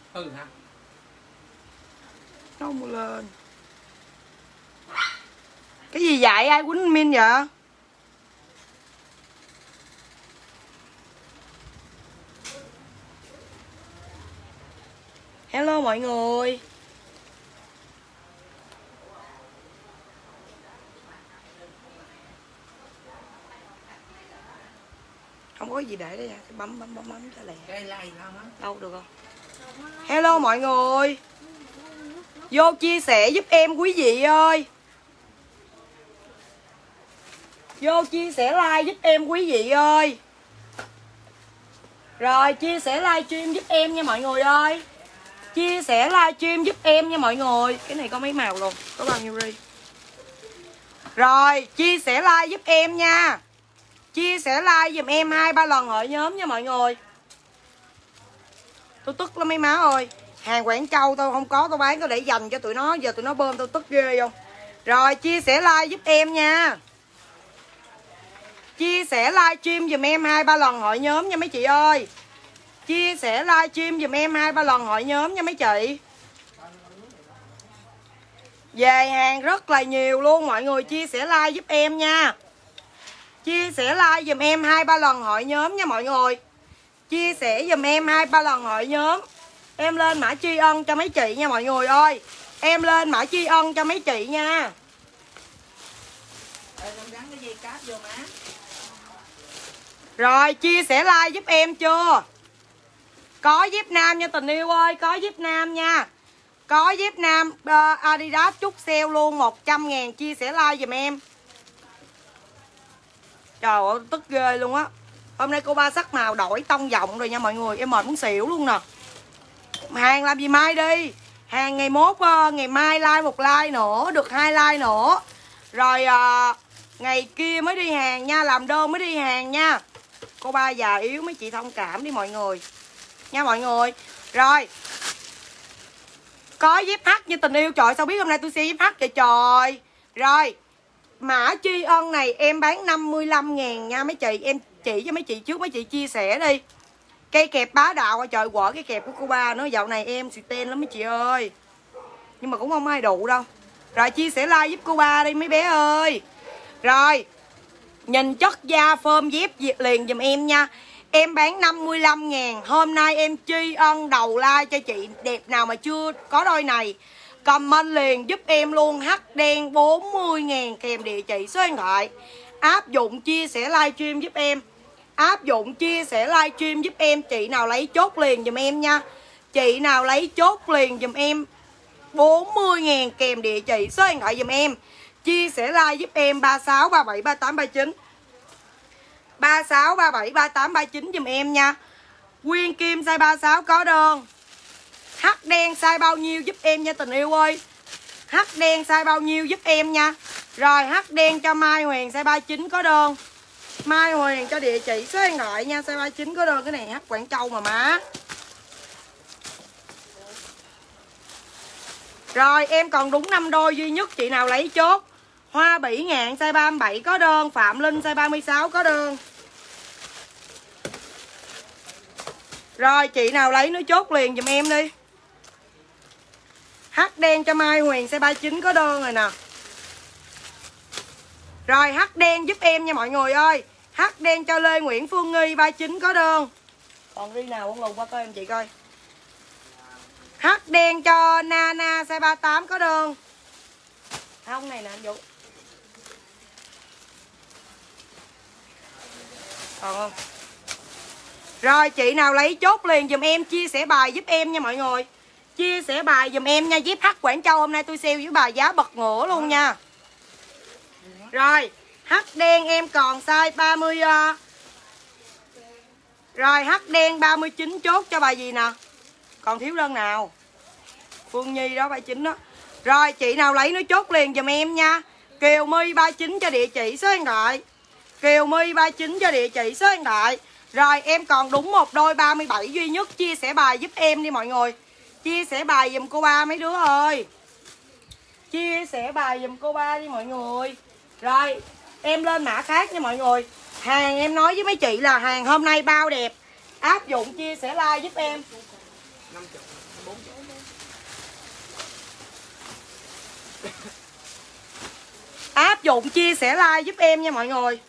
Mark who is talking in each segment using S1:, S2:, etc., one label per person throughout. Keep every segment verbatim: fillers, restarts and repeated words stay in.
S1: Ừ hả?
S2: Không lên. Cái gì vậy? Ai quýnh Min vậy? Hello mọi người. Không có gì để đây, bấm bấm bấm bấm cho lẹ.
S1: Cái like không á?
S2: Đâu được không? Hello mọi người. Vô chia sẻ giúp em quý vị ơi. Vô chia sẻ like giúp em quý vị ơi. Rồi chia sẻ livestream giúp em nha mọi người ơi. Chia sẻ livestream giúp em nha mọi người. Cái này có mấy màu luôn, có bao nhiêu ri. Rồi chia sẻ like giúp em nha. Chia sẻ like giùm em hai ba lần hội nhóm nha mọi người. Tôi tức lắm mấy má ơi. Hàng Quảng Châu tôi không có, tôi bán tôi để dành cho tụi nó. Giờ tụi nó bơm tôi tức ghê không. Rồi chia sẻ like giúp em nha. Chia sẻ livestream giùm em hai ba lần hội nhóm nha mấy chị ơi. Chia sẻ livestream giùm em hai ba lần hội nhóm nha mấy chị. Về hàng rất là nhiều luôn, mọi người chia sẻ like giúp em nha. Chia sẻ like giùm em hai ba lần hội nhóm nha mọi người. Chia sẻ giùm em hai ba lần hội nhóm. Em lên mã tri ân cho mấy chị nha mọi người ơi. Em lên mã tri ân cho mấy chị nha. Rồi chia sẻ like giúp em chưa? Có dép nam nha tình yêu ơi, có dép nam nha. Có dép nam uh, Adidas chút sale luôn một trăm ngàn, chia sẻ like giùm em. Trời ơi tức ghê luôn á. Hôm nay cô ba sắc màu đổi tông giọng rồi nha mọi người. Em mệt muốn xỉu luôn nè. Hàng làm gì mai đi. Hàng ngày mốt uh, ngày mai like một like nữa, được hai like nữa. Rồi uh, ngày kia mới đi hàng nha, làm đơn mới đi hàng nha. Cô ba già yếu mấy chị thông cảm đi mọi người. Nha mọi người. Rồi. Có dép H như tình yêu. Trời sao biết hôm nay tôi xe dép H vậy trời. Rồi. Mã tri ân này em bán năm mươi lăm ngàn nha mấy chị. Em chỉ cho mấy chị trước, mấy chị chia sẻ đi. Cây kẹp bá đạo. Trời quở cái kẹp của cô ba nữa. Dạo này em xì tên lắm mấy chị ơi. Nhưng mà cũng không ai đụ đâu. Rồi chia sẻ like giúp cô ba đi mấy bé ơi. Rồi. Nhìn chất da phơm dép liền giùm em nha. Em bán năm mươi lăm ngàn. Hôm nay em tri ân đầu like cho chị đẹp nào mà chưa có đôi này. Comment liền giúp em luôn. H đen bốn mươi ngàn kèm địa chỉ số điện thoại. Áp dụng chia sẻ livestream giúp em. Áp dụng chia sẻ livestream giúp em. Chị nào lấy chốt liền giùm em nha. Chị nào lấy chốt liền giùm em bốn mươi ngàn kèm địa chỉ số điện thoại giùm em. Chia sẻ like giúp em ba sáu ba bảy ba tám ba chín. ba sáu ba bảy ba tám ba chín giùm em nha. Nguyên Kim size ba mươi sáu có đơn. H đen size bao nhiêu giúp em nha tình yêu ơi. H đen size bao nhiêu giúp em nha. Rồi H đen cho Mai Huyền size ba mươi chín có đơn. Mai Huyền cho địa chỉ số điện thoại nha, size ba mươi chín có đơn. Cái này H Quảng Châu mà má. Rồi em còn đúng năm đôi duy nhất, chị nào lấy chốt. Hoa Bỉ Ngạn size ba mươi bảy có đơn. Phạm Linh size ba mươi sáu có đơn. Rồi chị nào lấy nó chốt liền giùm em đi. H đen cho Mai Huyền size ba mươi chín có đơn rồi nè. Rồi H đen giúp em nha mọi người ơi. H đen cho Lê Nguyễn Phương Nghi ba mươi chín có đơn. Còn ri nào không lùn qua coi em chị coi. H đen cho Nana size ba mươi tám có đơn. Không này nè anh Vũ. Còn không? Rồi chị nào lấy chốt liền dùm em, chia sẻ bài giúp em nha mọi người. Chia sẻ bài dùm em nha. Dép H Quảng Châu hôm nay tôi sale với bài giá bật ngửa luôn nha. Rồi H đen em còn size ba mươi. Rồi H đen ba mươi chín chốt cho bài gì nè. Còn thiếu đơn nào? Phương Nhi đó ba mươi chín đó. Rồi chị nào lấy nó chốt liền dùm em nha. Kiều My ba mươi chín cho địa chỉ số điện thoại. Kiều My ba mươi chín cho địa chỉ số điện thoại. Rồi em còn đúng một đôi ba mươi bảy duy nhất. Chia sẻ bài giúp em đi mọi người. Chia sẻ bài dùm cô ba mấy đứa ơi. Chia sẻ bài dùm cô ba đi mọi người. Rồi em lên mã khác nha mọi người. Hàng em nói với mấy chị là hàng hôm nay bao đẹp. Áp dụng chia sẻ like giúp em. Áp dụng chia sẻ like giúp em nha mọi người.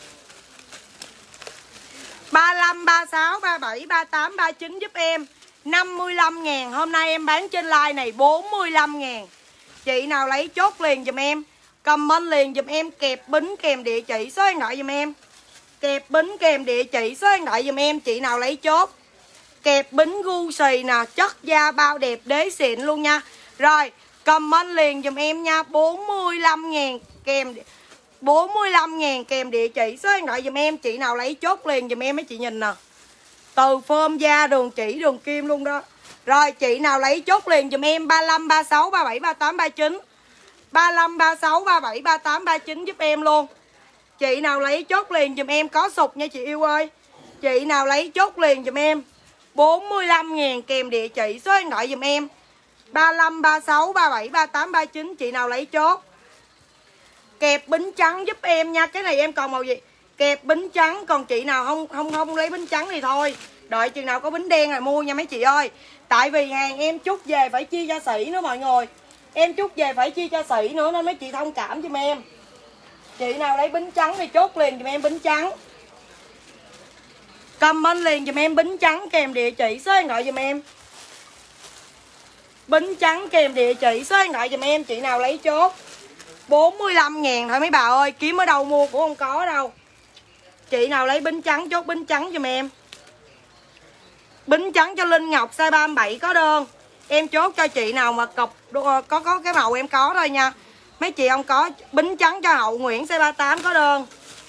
S2: Ba lăm, ba sáu, ba bảy, ba tám, ba chín giúp em. Năm mươi lăm ngàn. Hôm nay em bán trên like này bốn mươi lăm ngàn. Chị nào lấy chốt liền dùm em. Comment liền dùm em. Kẹp bính kèm địa chỉ số điện thoại dùm em. Kẹp bính kèm địa chỉ số điện thoại dùm em. Chị nào lấy chốt. Kẹp bính gu xì nè. Chất da bao đẹp đế xịn luôn nha. Rồi comment liền dùm em nha. Bốn mươi lăm ngàn kèm bốn mươi lăm ngàn kèm địa chỉ số điện thoại dùm em. Chị nào lấy chốt liền dùm em mấy chị nhìn nè. Từ phơm da đường chỉ đường kim luôn đó. Rồi chị nào lấy chốt liền dùm em. Ba lăm, ba sáu, ba bảy, ba tám, ba chín. Ba lăm, ba sáu, ba bảy, ba tám, ba chín giúp em luôn. Chị nào lấy chốt liền dùm em. Có sụt nha chị yêu ơi. Chị nào lấy chốt liền dùm em. Bốn mươi lăm ngàn kèm địa chỉ số điện thoại dùm em. Ba lăm, ba sáu, ba bảy, ba tám, ba chín. Chị nào lấy chốt. Kẹp bính trắng giúp em nha. Cái này em còn màu gì? Kẹp bính trắng. Còn chị nào không không không lấy bính trắng thì thôi. Đợi chừng nào có bính đen là mua nha mấy chị ơi. Tại vì hàng em chút về phải chia cho sỉ nữa mọi người. Em chút về phải chia cho sỉ nữa nên mấy chị thông cảm giùm em. Chị nào lấy bính trắng thì chốt liền giùm em bính trắng. Comment liền giùm em bính trắng kèm địa chỉ số điện thoại giùm em. Bính trắng kèm địa chỉ số điện thoại giùm em. Chị nào lấy chốt. Bốn mươi lăm ngàn thôi mấy bà ơi. Kiếm ở đâu mua cũng không có đâu. Chị nào lấy bính trắng chốt bính trắng giùm em. Bính trắng cho Linh Ngọc size ba mươi bảy có đơn. Em chốt cho chị nào mà cọc có có cái màu em có thôi nha. Mấy chị không có. Bính trắng cho Hậu Nguyễn size ba mươi tám có đơn.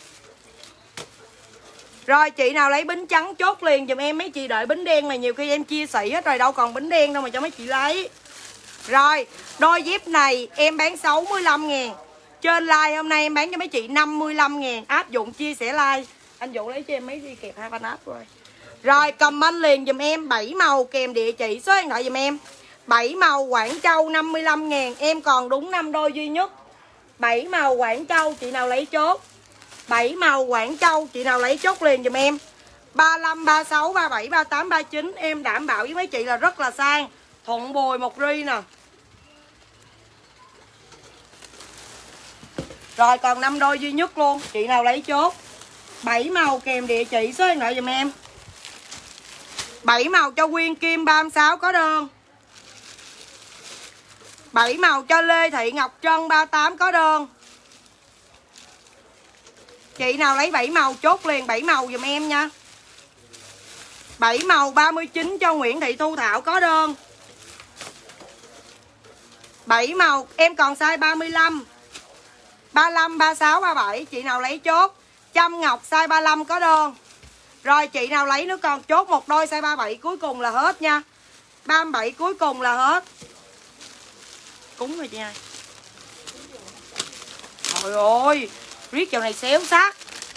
S2: Rồi chị nào lấy bính trắng chốt liền dùm em. Mấy chị đợi bính đen mà nhiều khi em chia sẻ hết rồi. Đâu còn bính đen đâu mà cho mấy chị lấy. Rồi đôi dép này em bán sáu mươi lăm ngàn. Trên like hôm nay em bán cho mấy chị năm mươi lăm ngàn. Áp dụng chia sẻ like. Anh Vũ lấy cho em mấy đi kẹp hai ban áp rồi. Rồi comment liền dùm em. Bảy màu kèm địa chỉ số điện thoại dùm em. Bảy màu Quảng Châu năm mươi lăm ngàn. Em còn đúng năm đôi duy nhất. Bảy màu Quảng Châu. Chị nào lấy chốt. Bảy màu Quảng Châu. Chị nào lấy chốt liền dùm em. Ba lăm, ba sáu, ba bảy, ba tám, ba chín. Em đảm bảo với mấy chị là rất là sang. Thuận bồi một ri nè. Rồi còn năm đôi duy nhất luôn. Chị nào lấy chốt. Bảy màu kèm địa chỉ số điện thoại dùm em. Bảy màu cho Quyên Kim ba mươi sáu có đơn. Bảy màu cho Lê Thị Ngọc Trân ba mươi tám có đơn. Chị nào lấy bảy màu chốt liền bảy màu dùm em nha. Bảy màu ba mươi chín cho Nguyễn Thị Thu Thảo có đơn. Bảy màu em còn size ba mươi lăm. ba mươi lăm, ba mươi sáu, ba mươi bảy. Chị nào lấy chốt. Trâm Ngọc size ba mươi lăm có đơn. Rồi chị nào lấy nữa còn chốt một đôi size ba mươi bảy cuối cùng là hết nha. ba mươi bảy cuối cùng là hết. Cúng rồi chị ơi. Trời ơi, riết dạo này xéo xác.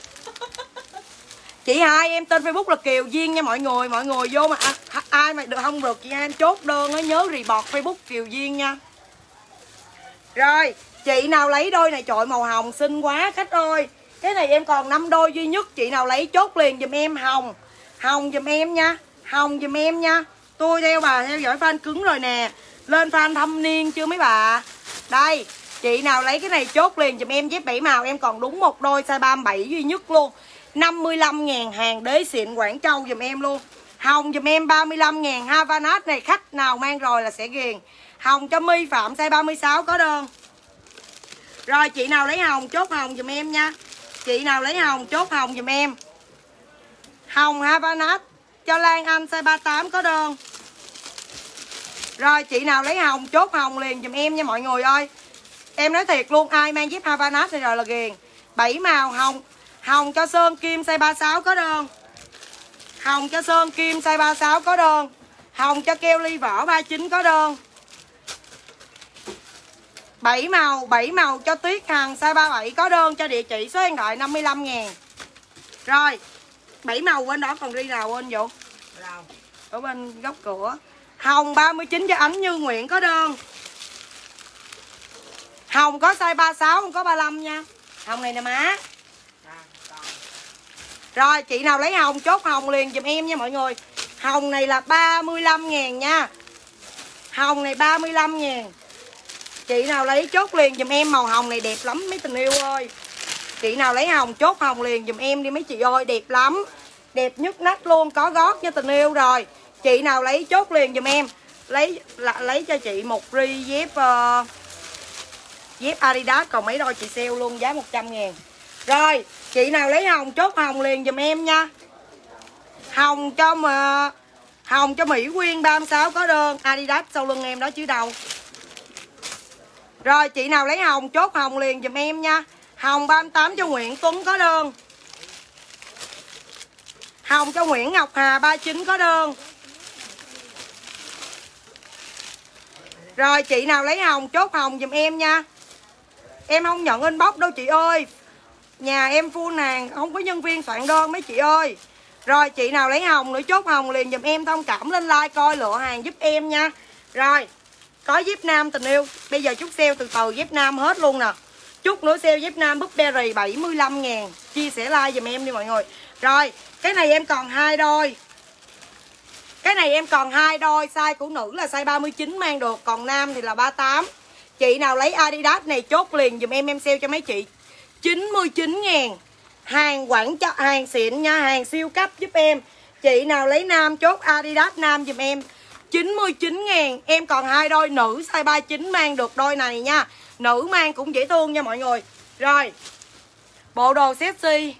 S2: Chị hai em tên Facebook là Kiều Duyên nha mọi người. Mọi người vô mà à, ai mà được không được chị hai em chốt đơn nó nhớ report Facebook Kiều Duyên nha. Rồi, chị nào lấy đôi này trời màu hồng xinh quá khách ơi. Cái này em còn năm đôi duy nhất. Chị nào lấy chốt liền dùm em hồng. Hồng dùm em nha. Hồng dùm em nha. Tôi theo bà theo dõi fan cứng rồi nè. Lên fan thâm niên chưa mấy bà. Đây. Chị nào lấy cái này chốt liền dùm em dép bảy màu. Em còn đúng một đôi size ba mươi bảy duy nhất luôn. Năm mươi lăm ngàn hàng đế xịn Quảng Châu dùm em luôn. Hồng dùm em ba mươi lăm ngàn. Havanac này khách nào mang rồi là sẽ ghiền. Hồng cho My Phạm size ba mươi sáu có đơn. Rồi chị nào lấy hồng chốt hồng dùm em nha. Chị nào lấy hồng chốt hồng dùm em. Hồng Havanac cho Lan Anh size ba mươi tám có đơn. Rồi chị nào lấy hồng chốt hồng liền dùm em nha mọi người ơi. Em nói thiệt luôn, ai mang dép Havanac này rồi là ghiền. Bảy màu hồng. Hồng cho Sơn Kim size ba mươi sáu có đơn. Hồng cho Sơn Kim size ba mươi sáu có đơn. Hồng cho Kelly Võ ba mươi chín có đơn. Bảy màu, bảy màu cho Tuyết Hằng size ba mươi bảy có đơn cho địa chỉ số điện thoại năm mươi lăm ngàn. Rồi, bảy màu bên đó còn ri nào quên Vũ? Ở bên góc cửa. Hồng ba mươi chín cho Ánh Như Nguyễn có đơn. Hồng có size ba mươi sáu không có ba mươi lăm nha. Hồng này nè má. Rồi chị nào lấy hồng chốt hồng liền giùm em nha mọi người. Hồng này là ba mươi lăm ngàn nha. Hồng này ba mươi lăm ngàn. Chị nào lấy chốt liền dùm em. Màu hồng này đẹp lắm mấy tình yêu ơi. Chị nào lấy hồng chốt hồng liền dùm em đi mấy chị ơi. Đẹp lắm. Đẹp nhất nách luôn. Có gót nha tình yêu rồi. Chị nào lấy chốt liền dùm em. Lấy là, lấy cho chị một ri dép uh, dép Adidas. Còn mấy đôi chị sale luôn giá một trăm ngàn. Rồi chị nào lấy hồng chốt hồng liền dùm em nha. Hồng cho mà hồng cho Mỹ Quyên ba mươi sáu có đơn. Adidas sau lưng em đó chứ đâu. Rồi chị nào lấy hồng chốt hồng liền dùm em nha. Hồng ba mươi tám cho Nguyễn Tuấn có đơn. Hồng cho Nguyễn Ngọc Hà ba mươi chín có đơn. Rồi chị nào lấy hồng chốt hồng dùm em nha. Em không nhận inbox đâu chị ơi. Nhà em full hàng, không có nhân viên soạn đơn mấy chị ơi. Rồi chị nào lấy hồng nữa chốt hồng liền dùm em. Thông cảm lên like coi lựa hàng giúp em nha. Rồi có dép nam tình yêu. Bây giờ chút sale từ từ dép nam hết luôn nè. Chút nữa sale dép nam Burberry bảy mươi lăm ngàn. Chia sẻ like dùm em đi mọi người. Rồi cái này em còn hai đôi. Cái này em còn hai đôi. Size của nữ là size ba mươi chín mang được. Còn nam thì là ba mươi tám. Chị nào lấy Adidas này chốt liền dùm em. Em sale cho mấy chị chín mươi chín ngàn. Hàng quảng cho hàng xịn nha. Hàng siêu cấp giúp em. Chị nào lấy nam chốt Adidas nam dùm em chín mươi chín ngàn. Em còn hai đôi nữ size ba mươi chín mang được đôi này nha. Nữ mang cũng dễ thương nha mọi người. Rồi bộ đồ sexy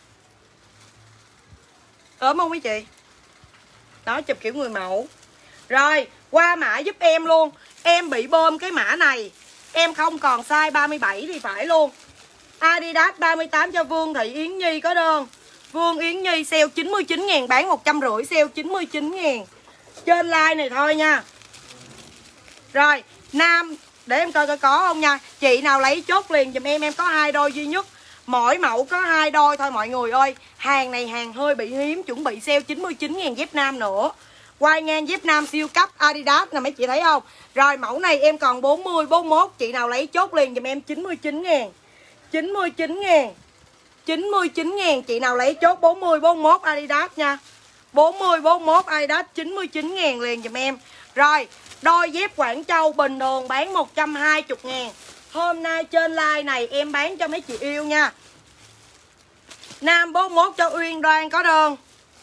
S2: ốm không mấy chị? Đó chụp kiểu người mẫu. Rồi qua mã giúp em luôn. Em bị bơm cái mã này. Em không còn size ba mươi bảy thì phải luôn. Adidas ba mươi tám cho Vương Thị Yến Nhi có đơn. Vương Yến Nhi sale chín mươi chín ngàn. Bán một trăm rưỡi sale chín mươi chín ngàn. Trên like này thôi nha. Rồi nam để em coi coi có không nha. Chị nào lấy chốt liền dùm em. Em có hai đôi duy nhất. Mỗi mẫu có hai đôi thôi mọi người ơi. Hàng này hàng hơi bị hiếm. Chuẩn bị sale chín mươi chín ngàn dép nam nữa. Quay ngang dép nam siêu cấp Adidas nè mấy chị thấy không. Rồi mẫu này em còn bốn mươi, bốn mươi mốt. Chị nào lấy chốt liền dùm em chín mươi chín ngàn. chín mươi chín ngàn. chín mươi chín ngàn. Chị nào lấy chốt bốn mươi, bốn mươi mốt Adidas nha. bốn mươi, bốn mươi mốt Adidas chín mươi chín ngàn liền dùm em. Rồi đôi dép Quảng Châu bình thường bán một trăm hai mươi ngàn. Hôm nay trên like này em bán cho mấy chị yêu nha. Nam bốn mươi mốt cho Uyên Đoan có đơn.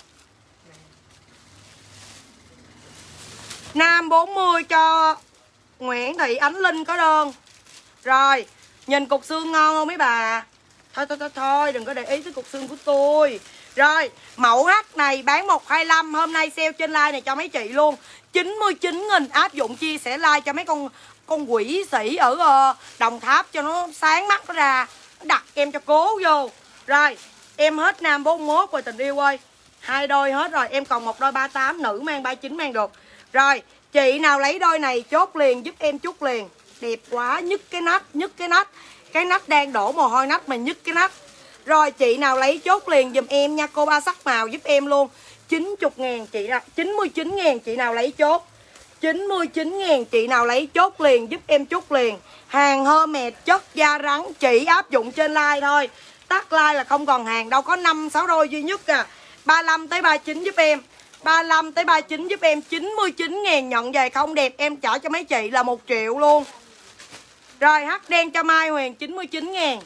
S2: Nam bốn mươi cho Nguyễn Thị Ánh Linh có đơn. Rồi nhìn cục xương ngon không mấy bà? Thôi thôi thôi thôi đừng có để ý tới cục xương của tôi. Rồi mẫu H này bán một trăm hai mươi lăm. Hôm nay sale trên like này cho mấy chị luôn chín mươi chín nghìn. Áp dụng chia sẻ like cho mấy con con quỷ sĩ ở uh, Đồng Tháp cho nó sáng mắt nó ra. Nó đặt em cho cố vô. Rồi em hết nam bốn mươi mốt rồi tình yêu ơi. Hai đôi hết rồi. Em còn một đôi ba mươi tám. Nữ mang ba mươi chín mang được. Rồi chị nào lấy đôi này chốt liền giúp em chút liền. Đẹp quá. Nhức cái nách. Nhức cái nách. Cái nách đang đổ mồ hôi nách mà nhức cái nách. Rồi chị nào lấy chốt liền dùm em nha. Cô ba sắc màu giúp em luôn chín mươi ngàn. Chị nào chín mươi chín ngàn. Chị nào lấy chốt chín mươi chín ngàn. Chị nào lấy chốt liền giúp em chút liền. Hàng Hermes chất da rắn. Chỉ áp dụng trên like thôi. Tắt like là không còn hàng đâu. Có năm sáu đôi duy nhất à. ba mươi lăm tới ba mươi chín giúp em. ba mươi lăm tới ba mươi chín giúp em chín mươi chín ngàn. Nhận về không đẹp em trả cho mấy chị là một triệu luôn. Rồi H đen cho Mai Huyền chín mươi chín ngàn.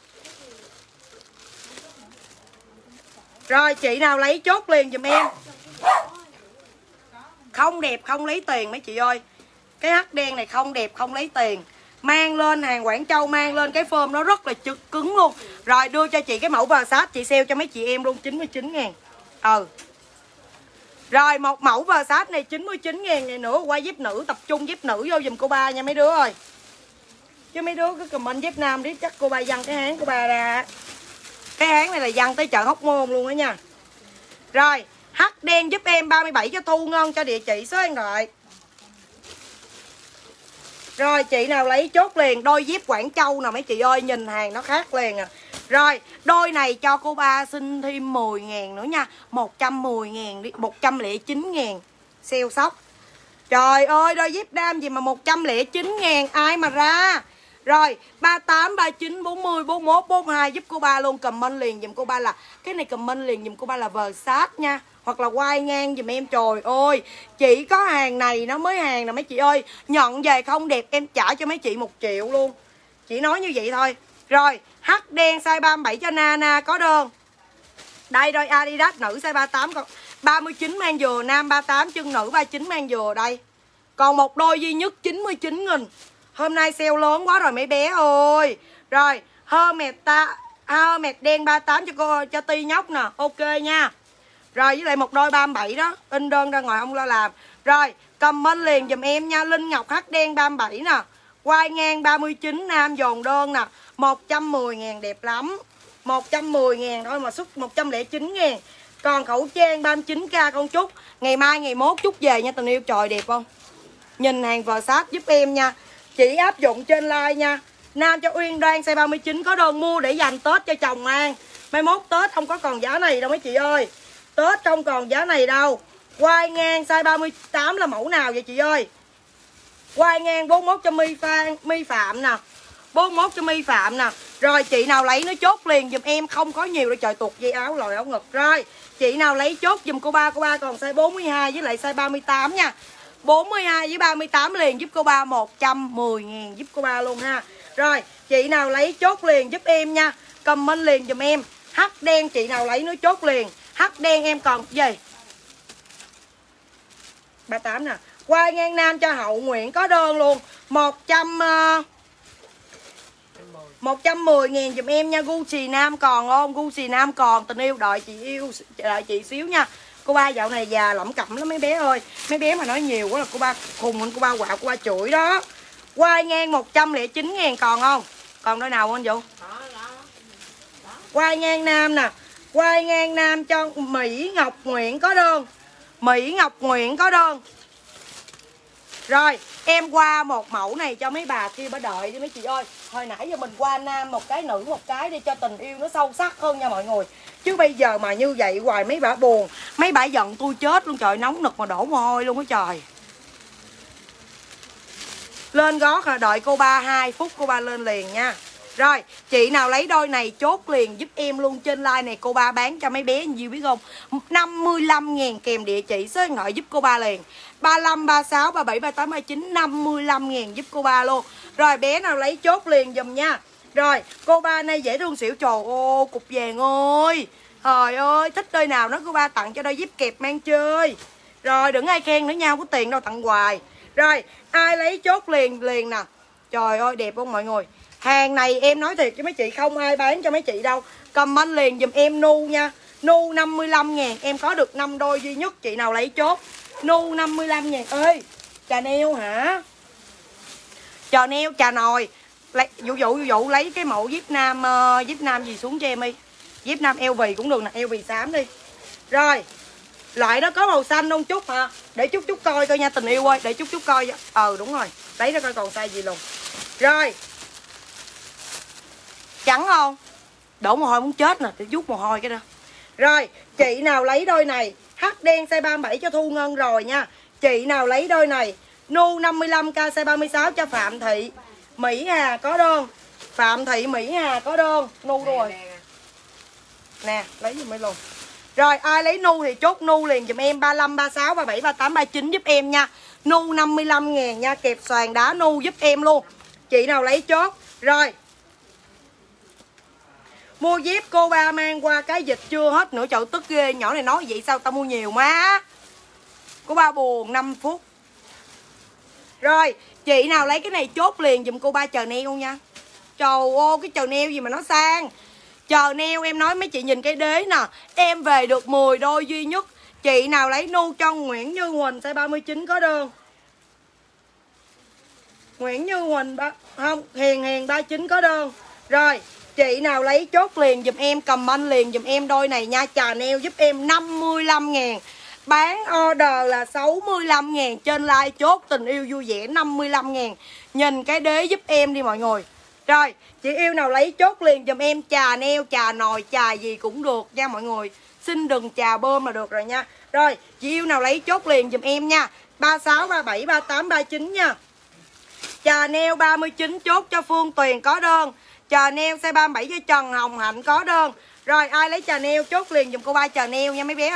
S2: Rồi chị nào lấy chốt liền dùm em. Không đẹp không lấy tiền mấy chị ơi. Cái H đen này không đẹp không lấy tiền. Mang lên hàng Quảng Châu mang lên cái phơm nó rất là chực cứng luôn. Rồi đưa cho chị cái mẫu Versace. Chị sale cho mấy chị em luôn chín mươi chín ngàn. Ừ. Rồi một mẫu Versace này chín mươi chín ngàn này nữa. Qua dép nữ tập trung dép nữ vô dùm cô ba nha mấy đứa ơi. Chứ mấy đứa cứ comment dép nam đi chắc cô ba văng cái háng của ba ra. Cái háng này là văng tới chợ Hóc Môn luôn đó nha. Rồi H đen giúp em ba mươi bảy cho Thu Ngân cho địa chỉ số điện thoại. Rồi chị nào lấy chốt liền. Đôi dép Quảng Châu nè mấy chị ơi. Nhìn hàng nó khác liền à. Rồi đôi này cho cô ba xin thêm mười ngàn nữa nha. một trăm mười ngàn đi. một trăm lẻ chín ngàn. Sale sốc. Trời ơi đôi dép đam gì mà một trăm lẻ chín ngàn. Ai mà ra. Rồi ba mươi tám, ba mươi chín, bốn mươi, bốn mươi mốt, bốn mươi hai giúp cô ba luôn. Comment liền dùm cô ba là. Cái này comment liền dùm cô ba là Versace nha. hoặc là quay ngang dùm em. Trời ơi, chỉ có hàng này nó mới hàng nè mấy chị ơi. Nhận về không đẹp em trả cho mấy chị một triệu luôn. Chỉ nói như vậy thôi. Rồi, H đen size ba mươi bảy cho Nana có đơn. Đây rồi, Adidas nữ size ba mươi tám, còn ba mươi chín mang vừa, nam ba mươi tám, chân nữ ba mươi chín mang vừa đây. Còn một đôi duy nhất chín mươi chín nghìn. Hôm nay sale lớn quá rồi mấy bé ơi. Rồi, Hermes ta Hermes đen ba mươi tám cho cô cho Ti nhóc nè, ok nha. Rồi với lại một đôi ba mươi bảy đó, in đơn ra ngoài ông lo làm. Rồi, comment liền dùm em nha. Linh Ngọc H đen ba mươi bảy nè, quai ngang ba mươi chín, nam dồn đơn nè, một trăm mười ngàn đẹp lắm. một trăm mười ngàn thôi mà xuất một trăm lẻ chín ngàn. Còn khẩu trang ba mươi chín k con Trúc. Ngày mai ngày mốt Trúc về nha tình yêu. Trời đẹp không? Nhìn hàng Versace giúp em nha. Chỉ áp dụng trên like nha. Nam cho Uyên Đoan size ba mươi chín có đơn, mua để dành Tết cho chồng ăn. Mai mốt Tết không có còn giá này đâu mấy chị ơi. Tết không còn giá này đâu. Quai ngang size ba mươi tám là mẫu nào vậy chị ơi? Quai ngang bốn mươi mốt cho My Phạm, My Phạm nè. bốn mươi mốt cho My Phạm nè. Rồi chị nào lấy nó chốt liền dùm em, không có nhiều đâu trời, tuột dây áo lòi áo ngực. Rồi, chị nào lấy chốt dùm cô ba, cô ba còn size bốn mươi hai với lại size ba mươi tám nha. bốn mươi hai với ba mươi tám liền giúp cô ba một trăm mười ngàn giúp cô ba luôn ha. Rồi, chị nào lấy chốt liền giúp em nha. Comment liền dùm em. H đen chị nào lấy nó chốt liền. H đen em còn gì? ba mươi tám nè. Quai ngang nam cho Hậu Nguyễn có đơn luôn. một trăm uh, một trăm mười ngàn dùm em nha. Gucci nam còn không? Gucci nam còn. Tình yêu đợi chị yêu đợi chị xíu nha. Cô ba dạo này già lẩm cẩm lắm mấy bé ơi. Mấy bé mà nói nhiều quá là cô ba khùng hơn, cô ba quạo, cô ba chửi đó. Quai ngang một trăm lẻ chín ngàn còn không? Còn đôi nào không Vũ? Quai ngang nam nè. Quai ngang nam cho Mỹ Ngọc Nguyễn có đơn. Mỹ Ngọc Nguyễn có đơn. Rồi em qua một mẫu này cho mấy bà kia bà đợi đi mấy chị ơi. Hồi nãy giờ mình qua nam một cái, nữ một cái đi cho tình yêu nó sâu sắc hơn nha mọi người. Chứ bây giờ mà như vậy hoài mấy bà buồn. Mấy bà giận tôi chết luôn trời, nóng nực mà đổ mồ hôi luôn á trời. Lên gót là đợi cô ba hai phút cô ba lên liền nha. Rồi, chị nào lấy đôi này chốt liền giúp em luôn. Trên like này cô ba bán cho mấy bé nhiêu biết không? năm mươi lăm ngàn kèm địa chỉ số điện thoại giúp cô ba liền. ba lăm, ba sáu, ba bảy, ba tám, ba chín, năm mươi lăm ngàn giúp cô ba luôn. Rồi bé nào lấy chốt liền dùm nha. Rồi, cô ba này dễ thương xỉu. Trời ơi, cục vàng ơi. Trời ơi, thích đôi nào nó cô ba tặng cho đôi dép kẹp mang chơi. Rồi, đừng ai khen nữa nha, không có tiền đâu tặng hoài. Rồi, ai lấy chốt liền liền nè. Trời ơi, đẹp không mọi người? Hàng này em nói thiệt cho mấy chị, không ai bán cho mấy chị đâu. Comment liền dùm em Nu nha. Nu năm mươi lăm ngàn, em có được năm đôi duy nhất. Chị nào lấy chốt Nu năm mươi lăm ngàn. Ê, trà neo hả? Trà neo, trà nồi. Lấy, dụ dụ dụ lấy cái mẫu zip nam uh, zip nam gì xuống cho em đi. Zip nam eo vì cũng được nè, eo vì xám đi. Rồi, loại đó có màu xanh không Chút hả? Để Chút Chút coi coi nha tình yêu ơi. Để Chút Chút coi. Ờ đúng rồi, lấy ra coi còn size gì luôn. Rồi, trắng không? Đổ mồ hôi muốn chết nè, để chút mồ hôi cái đó. Rồi, chị nào lấy đôi này, H đen size ba mươi bảy cho Thu Ngân rồi nha. Chị nào lấy đôi này, Nu năm mươi lăm k size ba mươi sáu cho Phạm Thị Mỹ Hà có đơn. Phạm Thị Mỹ Hà có đơn. Nu rồi. Nè, nè lấy giùm em luôn. Rồi, ai lấy Nu thì chốt Nu liền giùm em. Ba lăm, ba sáu, ba bảy, ba tám, ba chín giúp em nha. Nu năm mươi lăm ngàn nha, kẹp xoàn đá Nu giúp em luôn. Chị nào lấy chốt. Rồi, mua dép cô ba mang qua cái dịch chưa hết nữa. Trời tức ghê, nhỏ này nói vậy sao tao mua nhiều má. Cô ba buồn năm phút. Rồi, chị nào lấy cái này chốt liền dùm cô ba chờ neo nha. Trời ơi, cái chờ neo gì mà nó sang. Chờ neo em nói mấy chị nhìn cái đế nè. Em về được mười đôi duy nhất. Chị nào lấy Nu cho Nguyễn Như Huỳnh size ba mươi chín có đơn. Nguyễn Như Huỳnh ba, không, Hiền Hiền ba mươi chín có đơn. Rồi, chị nào lấy chốt liền dùm em, comment liền dùm em đôi này nha. Chà neo giúp em năm mươi lăm ngàn. Bán order là sáu mươi lăm ngàn. Trên like chốt tình yêu vui vẻ năm mươi lăm ngàn. Nhìn cái đế giúp em đi mọi người. Rồi, chị yêu nào lấy chốt liền dùm em. Trà neo, trà nồi, trà gì cũng được nha mọi người. Xin đừng trà bơm là được rồi nha. Rồi, chị yêu nào lấy chốt liền dùm em nha. Ba sáu, ba bảy, ba tám, ba chín nha. Trà neo ba mươi chín chốt cho Phương Tuyền có đơn. Trà neo size ba mươi bảy cho Trần Hồng Hạnh có đơn. Rồi ai lấy trà neo chốt liền dùm cô ba trà neo nha mấy bé ơi.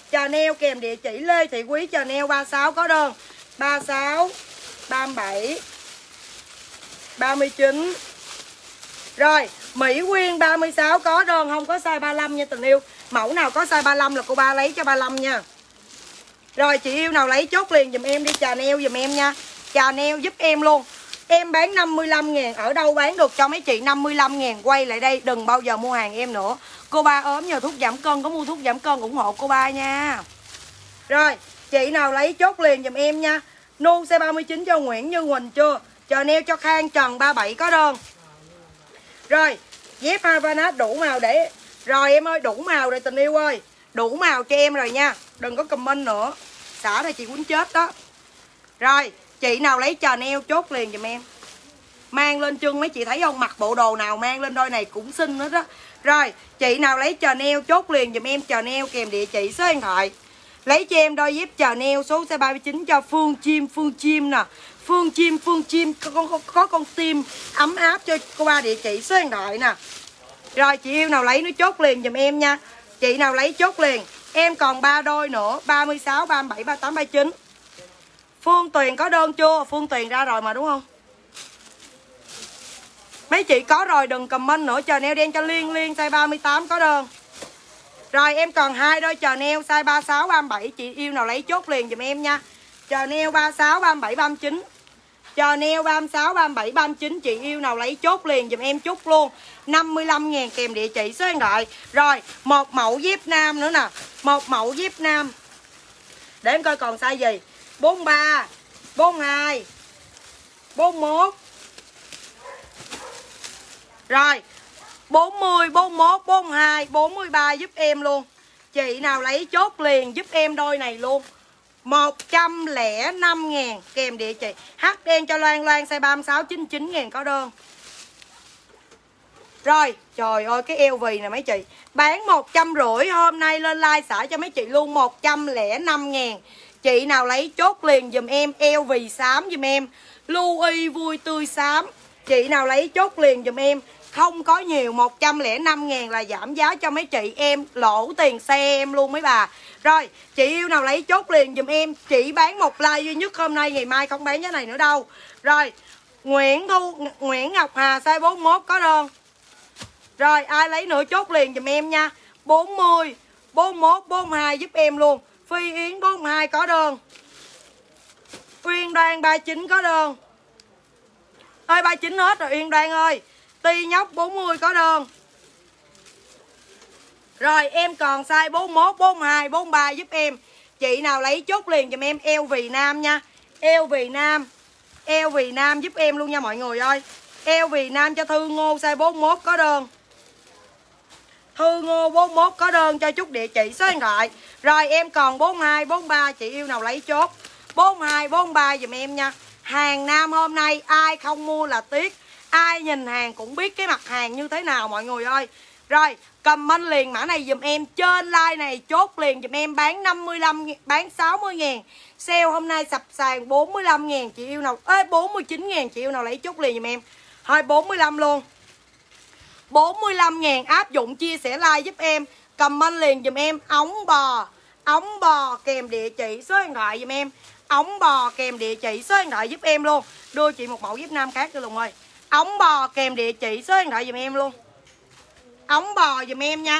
S2: Chanel kèm địa chỉ Lê Thị Quý Chanel ba mươi sáu có đơn. ba mươi sáu, ba mươi bảy, ba mươi chín. Rồi, Mỹ Quyên ba mươi sáu có đơn, không có size ba mươi lăm nha tình yêu. Mẫu nào có size ba mươi lăm là cô ba lấy cho ba mươi lăm nha. Rồi, chị yêu nào lấy chốt liền dùm em đi, Chanel dùm em nha. Chanel giúp em luôn. Em bán năm mươi lăm ngàn, ở đâu bán được cho mấy chị năm mươi lăm ngàn, quay lại đây, đừng bao giờ mua hàng em nữa. Cô ba ốm nhờ thuốc giảm cân, có mua thuốc giảm cân ủng hộ cô ba nha. Rồi, chị nào lấy chốt liền dùm em nha. Nu size ba mươi chín cho Nguyễn Như Huỳnh chưa? Chanel cho Khang Trần ba mươi bảy có đơn. Rồi, dép Havana đủ màu để. Rồi em ơi, đủ màu rồi tình yêu ơi. Đủ màu cho em rồi nha. Đừng có comment nữa, xả ra chị quýnh chết đó. Rồi, chị nào lấy Chanel chốt liền dùm em. Mang lên chân mấy chị thấy không, mặc bộ đồ nào mang lên đôi này cũng xinh hết đó. Rồi, chị nào lấy Chanel chốt liền dùm em. Chanel kèm địa chỉ số điện thoại. Lấy cho em đôi dép Chanel số size ba mươi chín cho Phương Chim. Phương Chim nè, Phương Chim, Phương Chim có, có, có con tim ấm áp cho cô ba địa chỉ số điện thoại nè. Rồi, chị yêu nào lấy nó chốt liền dùm em nha. Chị nào lấy chốt liền. Em còn ba đôi nữa, ba mươi sáu, ba mươi bảy, ba mươi tám, ba mươi chín. Phương Tuyền có đơn chưa? Phương Tuyền ra rồi mà đúng không? Mấy chị có rồi đừng comment nữa. Chanel đen cho Liên Liên size ba mươi tám có đơn. Rồi em còn hai đôi Chanel size ba mươi sáu, ba mươi bảy. Chị yêu nào lấy chốt liền dùm em nha. Chanel ba mươi sáu, ba mươi bảy, ba mươi chín. Chanel ba mươi sáu, ba mươi bảy, ba mươi chín. Chị yêu nào lấy chốt liền dùm em chút luôn. năm mươi lăm ngàn kèm địa chỉ số điện thoại. Rồi một mẫu dép nam nữa nè. Một mẫu dép nam. Để em coi còn size gì. bốn mươi ba, bốn mươi hai, bốn mươi mốt. Rồi bốn mươi, bốn mươi mốt, bốn mươi hai, bốn mươi ba giúp em luôn. Chị nào lấy chốt liền giúp em đôi này luôn. Một trăm lẻ năm ngàn kèm địa chỉ. H đen cho Loan Loan size ba mươi sáu, chín mươi chín ngàn có đơn. Rồi trời ơi cái eo vì nè mấy chị. Bán một trăm rưỡi, hôm nay lên like xả cho mấy chị luôn một trăm lẻ năm ngàn. Chị nào lấy chốt liền dùm em. Eo vì xám dùm em. Louis vui tươi xám. Chị nào lấy chốt liền dùm em. Không có nhiều, một trăm lẻ năm ngàn là giảm giá cho mấy chị em. Lỗ tiền xe em luôn mấy bà. Rồi chị yêu nào lấy chốt liền dùm em. Chỉ bán một like duy nhất hôm nay, ngày mai không bán giá này nữa đâu. Rồi Nguyễn Thu Nguyễn Ngọc Hà size bốn mươi mốt có đơn. Rồi ai lấy nữa chốt liền dùm em nha. Bốn mươi, bốn mươi mốt, bốn mươi hai giúp em luôn. Phi Yến bốn mươi hai có đơn. Uyên Đoan ba mươi chín có đơn. Ơi ba mươi chín hết rồi Uyên Đoan ơi. Ti Nhóc bốn mươi có đơn. Rồi em còn size bốn mươi mốt, bốn mươi hai, bốn mươi ba giúp em. Chị nào lấy chốt liền dùm em. Eo vì nam nha. Eo vì nam. Eo vì nam giúp em luôn nha mọi người ơi. Eo vì nam cho Thư Ngô size bốn mươi mốt có đơn. Thư Ngô bốn mươi mốt có đơn cho chút địa chỉ số điện thoại. Rồi em còn bốn mươi hai, bốn mươi ba. Chị yêu nào lấy chốt bốn mươi hai, bốn mươi ba dùm em nha. Hàng nam hôm nay ai không mua là tiếc. Ai nhìn hàng cũng biết cái mặt hàng như thế nào mọi người ơi. Rồi comment liền mã này dùm em. Trên like này chốt liền dùm em. Bán năm mươi lăm, bán sáu mươi ngàn. Sale hôm nay sập sàn bốn mươi lăm ngàn. Chị yêu nào, ê bốn mươi chín ngàn. Chị yêu nào lấy chốt liền dùm em. Thôi bốn mươi lăm luôn. Bốn mươi lăm ngàn áp dụng chia sẻ like giúp em. Comment liền dùm em. Ống bò. Ống bò kèm địa chỉ số điện thoại dùm em. Ống bò kèm địa chỉ số điện thoại giúp em luôn. Đưa chị một mẫu giúp nam khác cho Lùng ơi. Ống bò kèm địa chỉ số điện thoại dùm em luôn. Ống bò dùm em nha.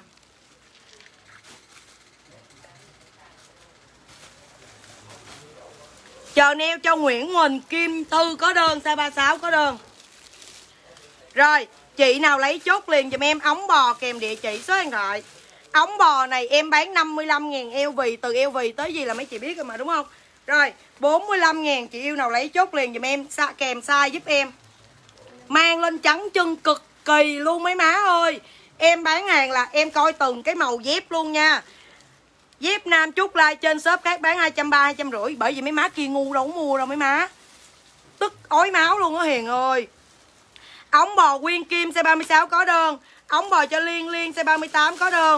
S2: Chờ neo cho Nguyễn Huỳnh Kim Thư có đơn. Size ba mươi sáu có đơn. Rồi chị nào lấy chốt liền dùm em. Ống bò kèm địa chỉ số điện thoại. Ống bò này em bán năm mươi lăm ngàn. Eo vì, từ eo vì tới gì là mấy chị biết rồi mà đúng không. Rồi bốn mươi lăm ngàn. Chị yêu nào lấy chốt liền dùm em. Kèm size giúp em. Mang lên trắng chân cực kỳ luôn mấy má ơi. Em bán hàng là em coi từng cái màu dép luôn nha. Dép nam chút like trên shop khác bán hai trăm ba mươi, hai trăm rưỡi. Bởi vì mấy má kia ngu đâu có mua đâu mấy má. Tức ói máu luôn á Hiền ơi. Ống bò Quyên Kim size ba mươi sáu có đơn. Ống bò cho Liên Liên size ba mươi tám có đơn.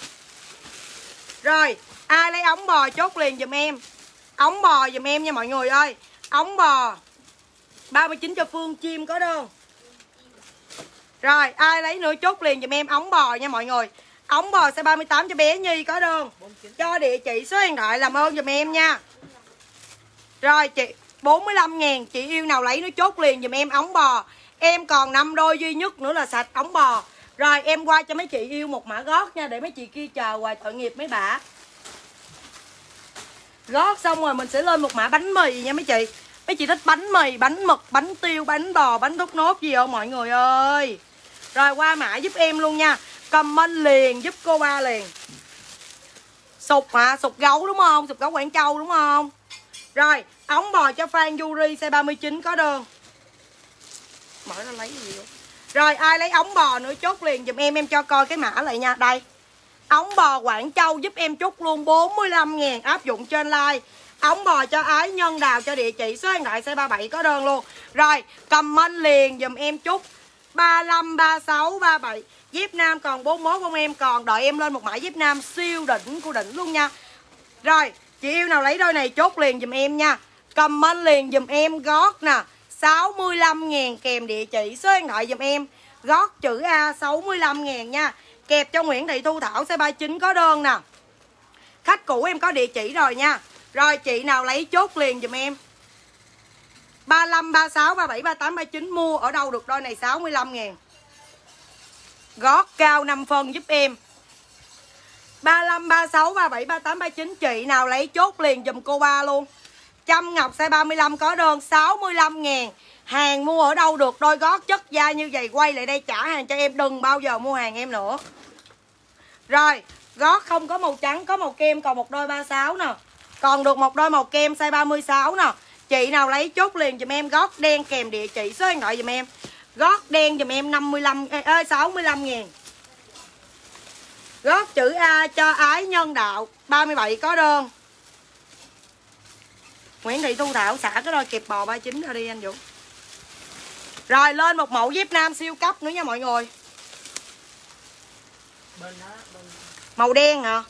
S2: Rồi ai lấy ống bò chốt liền dùm em. Ống bò dùm em nha mọi người ơi. Ống bò ba mươi chín cho Phương Chim có đơn. Rồi ai lấy nữa chốt liền dùm em ống bò nha mọi người. ống bò size ba mươi tám cho bé Nhi có đơn. Cho địa chỉ số điện thoại làm ơn giùm em nha. Rồi chị bốn mươi lăm ngàn, chị yêu nào lấy nó chốt liền giùm em ống bò. Em còn năm đôi duy nhất nữa là sạch ống bò. Rồi em qua cho mấy chị yêu một mã gót nha, để mấy chị kia chờ hoài tội nghiệp mấy bà. Gót xong rồi mình sẽ lên một mã bánh mì nha mấy chị. Mấy chị thích bánh mì, bánh mực, bánh tiêu, bánh bò, bánh thốt nốt gì không mọi người ơi. Rồi qua mã giúp em luôn nha. Comment liền giúp cô ba liền. Sụt hả? Sụt gấu đúng không? Sụt gấu Quảng Châu đúng không? Rồi ống bò cho Phan Yuri size ba mươi chín có đơn. Mở ra lấy gì vậy? Rồi ai lấy ống bò nữa chốt liền giùm em. Em cho coi cái mã lại nha. Đây, ống bò Quảng Châu giúp em chốt luôn bốn mươi lăm ngàn, áp dụng trên like. Ống bò cho Ái Nhân Đào cho địa chỉ số điện thoại size ba mươi bảy có đơn luôn. Rồi comment liền giùm em chúc ba lăm, ba sáu, ba bảy. Dép nam còn bốn mươi mốt không em? Còn đợi em lên một mã dép nam siêu đỉnh của đỉnh luôn nha. Rồi chị yêu nào lấy đôi này chốt liền giùm em nha. Comment liền giùm em gót nè sáu mươi lăm ngàn kèm địa chỉ số điện thoại giùm em. Gót chữ A sáu mươi lăm ngàn nha. Kẹp cho Nguyễn Thị Thu Thảo size ba mươi chín có đơn nè. Khách cũ em có địa chỉ rồi nha. Rồi chị nào lấy chốt liền giùm em. ba lăm, ba sáu, ba bảy, ba tám, ba chín mua ở đâu được đôi này sáu mươi lăm ngàn. Gót cao năm phân giúp em. ba lăm, ba sáu, ba bảy, ba tám, ba chín chị nào lấy chốt liền giùm cô ba luôn. Trâm Ngọc size ba mươi lăm có đơn sáu mươi lăm ngàn. Hàng mua ở đâu được đôi gót chất da như vậy, quay lại đây trả hàng cho em, đừng bao giờ mua hàng em nữa. Rồi gót không có màu trắng, có màu kem, còn một đôi ba mươi sáu nè. Còn được một đôi màu kem size ba mươi sáu nè. Chị nào lấy chốt liền giùm em gót đen kèm địa chỉ số điện thoại giùm em. Gót đen giùm em năm mươi lăm ơi sáu mươi lăm ngàn. Gót chữ A cho Ái Nhân Đạo ba mươi bảy có đơn. Nguyễn Thị Thu Thảo xả cái đôi kẹp bò ba mươi chín ra đi anh Vũ. Rồi lên một mẫu dép nam siêu cấp nữa nha mọi người.
S1: Bên đó, bên...
S2: Màu đen hả?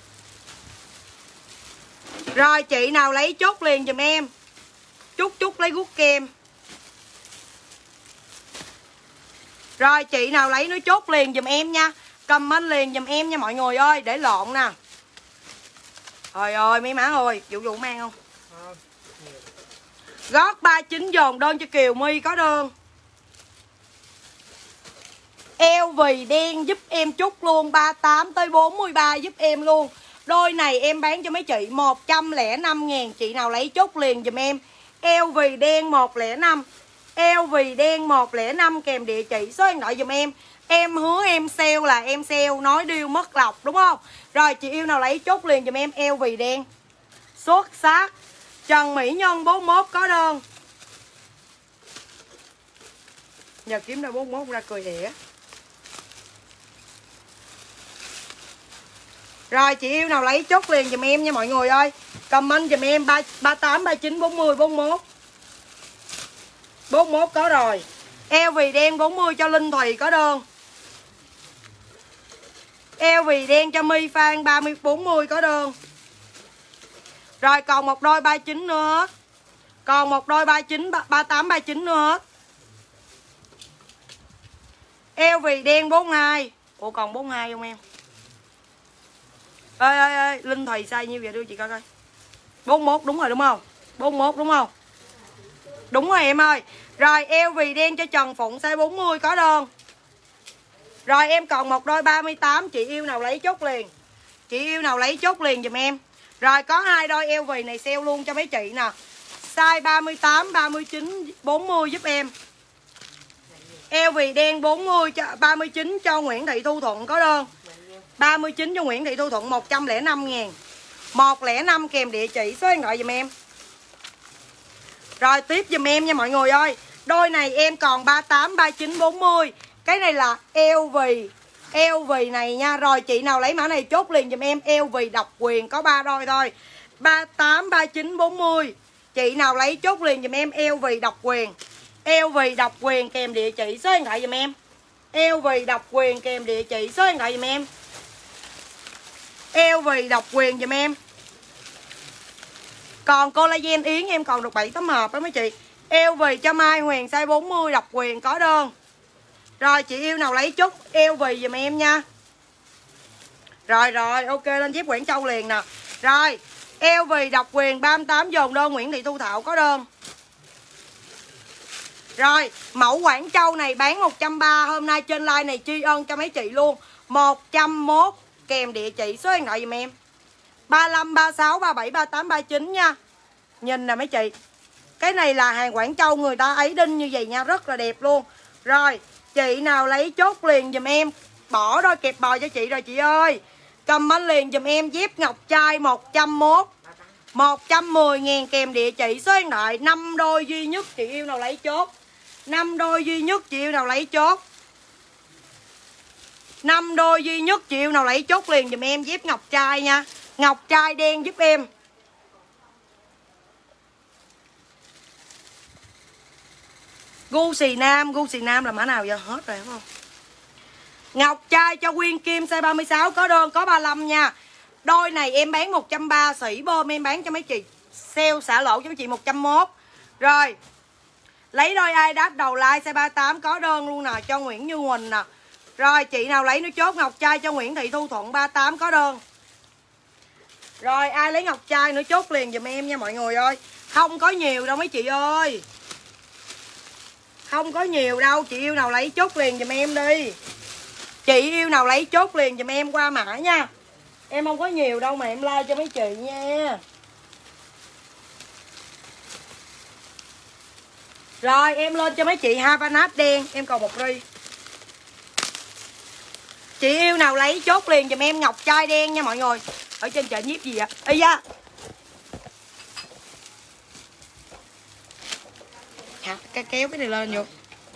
S2: Rồi chị nào lấy chốt liền giùm em. Chút chút lấy guốc kem. Rồi chị nào lấy nó chốt liền giùm em nha. Comment liền giùm em nha mọi người ơi. Để lộn nè. Trời ơi mấy má ơi. Vụ vụ mang không? Gót ba mươi chín dồn đơn cho Kiều My có đơn. Eo vì đen giúp em chút luôn. ba mươi tám tới bốn mươi ba giúp em luôn. Đôi này em bán cho mấy chị một trăm lẻ năm ngàn. Chị nào lấy chốt liền giùm em. Eo vì đen một không năm. Eo vì đen một không năm kèm địa chỉ số điện thoại giùm em. Em hứa em sale là em sale, nói điêu mất lọc đúng không? Rồi chị yêu nào lấy chốt liền giùm em. Eo vì đen xuất sắc. Trần Mỹ Nhân bốn mươi mốt có đơn. Giờ kiếm ra bốn mươi mốt ra cười đĩa. Rồi chị yêu nào lấy chốt liền giùm em nha mọi người ơi. Comment giùm em ba mươi tám, ba mươi chín, bốn mươi, bốn mươi mốt. bốn mươi mốt có rồi. Eo vì đen bốn mươi cho Linh Thùy có đơn. Eo vì đen cho My Phan ba mươi, bốn mươi có đơn. Rồi còn một đôi ba mươi chín nữa hết. Còn một đôi ba mươi chín, ba mươi tám, ba mươi chín nữa hết. Eo vì đen bốn mươi hai. Ủa còn bốn mươi hai không em? Ê ê ê, Linh Thùy sai nhiêu vậy đưa chị coi coi. bốn mươi mốt đúng rồi đúng không? bốn mươi mốt đúng không? Đúng rồi em ơi. Rồi eo vì đen cho Trần Phụng size bốn mươi có đơn. Rồi em còn một đôi ba mươi tám, chị yêu nào lấy chốt liền. Chị yêu nào lấy chốt liền giùm em. Rồi có hai đôi eo vì này sale luôn cho mấy chị nè. Size ba mươi tám, ba mươi chín, bốn mươi giúp em. Eo vì đen bốn mươi cho ba mươi chín cho Nguyễn Thị Thu Thuận có đơn. ba mươi chín cho Nguyễn Thị Thu Thuận một trăm lẻ năm ngàn. một không năm kèm địa chỉ số điện thoại giùm em. Rồi tiếp giùm em nha mọi người ơi. Đôi này em còn ba mươi tám, ba mươi chín, bốn mươi. Cái này là eo vì. Eo vì này nha. Rồi chị nào lấy mã này chốt liền giùm em. Eo vì độc quyền có ba đôi thôi. ba mươi tám, ba mươi chín, bốn mươi. Chị nào lấy chốt liền giùm em. Eo vì độc quyền. Eo vì độc quyền kèm địa chỉ số điện thoại giùm em. Eo vì độc quyền kèm địa chỉ số điện thoại giùm em. Eo vì độc quyền giùm em. Còn collagen Yến em còn được bảy tấm hộp đó mấy chị. Eo vì cho Mai Huyền size bốn mươi độc quyền có đơn. Rồi chị yêu nào lấy chút eo vì giùm em nha. Rồi rồi, ok, lên dép Quảng Châu liền nè. Rồi, eo vì độc quyền ba mươi tám dồn đơn Nguyễn Thị Thu Thảo có đơn. Rồi, mẫu Quảng Châu này bán một trăm ba mươi, hôm nay trên live này tri ân cho mấy chị luôn. một trăm mốt kèm địa chỉ số điện thoại giùm em. ba lăm, ba sáu, ba bảy, ba tám, ba chín nha. Nhìn nè mấy chị. Cái này là hàng Quảng Châu người ta ấy đinh như vậy nha, rất là đẹp luôn. Rồi, chị nào lấy chốt liền giùm em. Bỏ đôi kẹp bò cho chị rồi chị ơi. Comment liền giùm em dép ngọc trai một trăm mốt. một trăm mười ngàn kèm địa chỉ số điện thoại. năm đôi duy nhất, chị yêu nào lấy chốt. năm đôi duy nhất, chị yêu nào lấy chốt. năm đôi duy nhất, chị yêu nào lấy chốt liền giùm em dép ngọc trai nha. Ngọc trai đen giúp em. Gucci Nam, Gucci Nam là mã nào giờ hết rồi đúng không? Ngọc trai cho Quyên Kim size ba mươi sáu có đơn, có ba mươi lăm nha. Đôi này em bán một trăm ba mươi, sỉ bơm em bán cho mấy chị sale xả lỗ cho mấy chị một trăm mốt. Rồi. Lấy đôi ai đáp đầu like size ba mươi tám có đơn luôn nè, cho Nguyễn Như Huỳnh nè. Rồi, chị nào lấy nó chốt ngọc trai cho Nguyễn Thị Thu Thuận ba mươi tám có đơn. Rồi, ai lấy ngọc trai nữa chốt liền giùm em nha mọi người ơi. Không có nhiều đâu mấy chị ơi. Không có nhiều đâu, chị yêu nào lấy chốt liền giùm em đi. Chị yêu nào lấy chốt liền giùm em qua mã nha. Em không có nhiều đâu mà em like cho mấy chị nha. Rồi em lên cho mấy chị Havana đen. Em còn một ri. Chị yêu nào lấy chốt liền giùm em ngọc trai đen nha mọi người. Ở trên chợ nhiếp gì ạ? Ây da. Hả? Cái kéo cái này lên vô.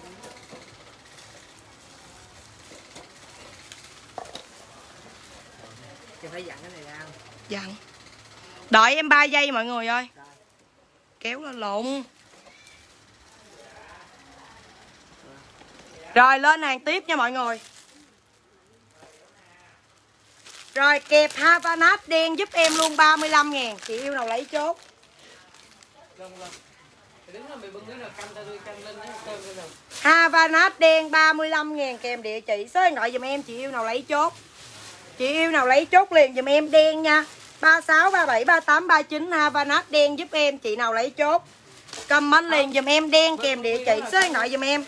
S1: Phải dặn cái này ra.
S2: Dặn. Đợi em ba giây mọi người ơi. Kéo lên lộn. Rồi lên hàng tiếp nha mọi người. Rồi kẹp Havana đen giúp em luôn ba mươi lăm ngàn. Chị yêu nào lấy chốt. Havana đen ba mươi lăm ngàn kèm địa chỉ số điện thoại giùm em. Chị yêu nào lấy chốt. Chị yêu nào lấy chốt liền giùm em đen nha. Ba sáu, ba bảy, ba tám, ba chín Havana đen giúp em. Chị nào lấy chốt. Comment liền giùm em đen kèm địa chỉ số điện thoại giùm em.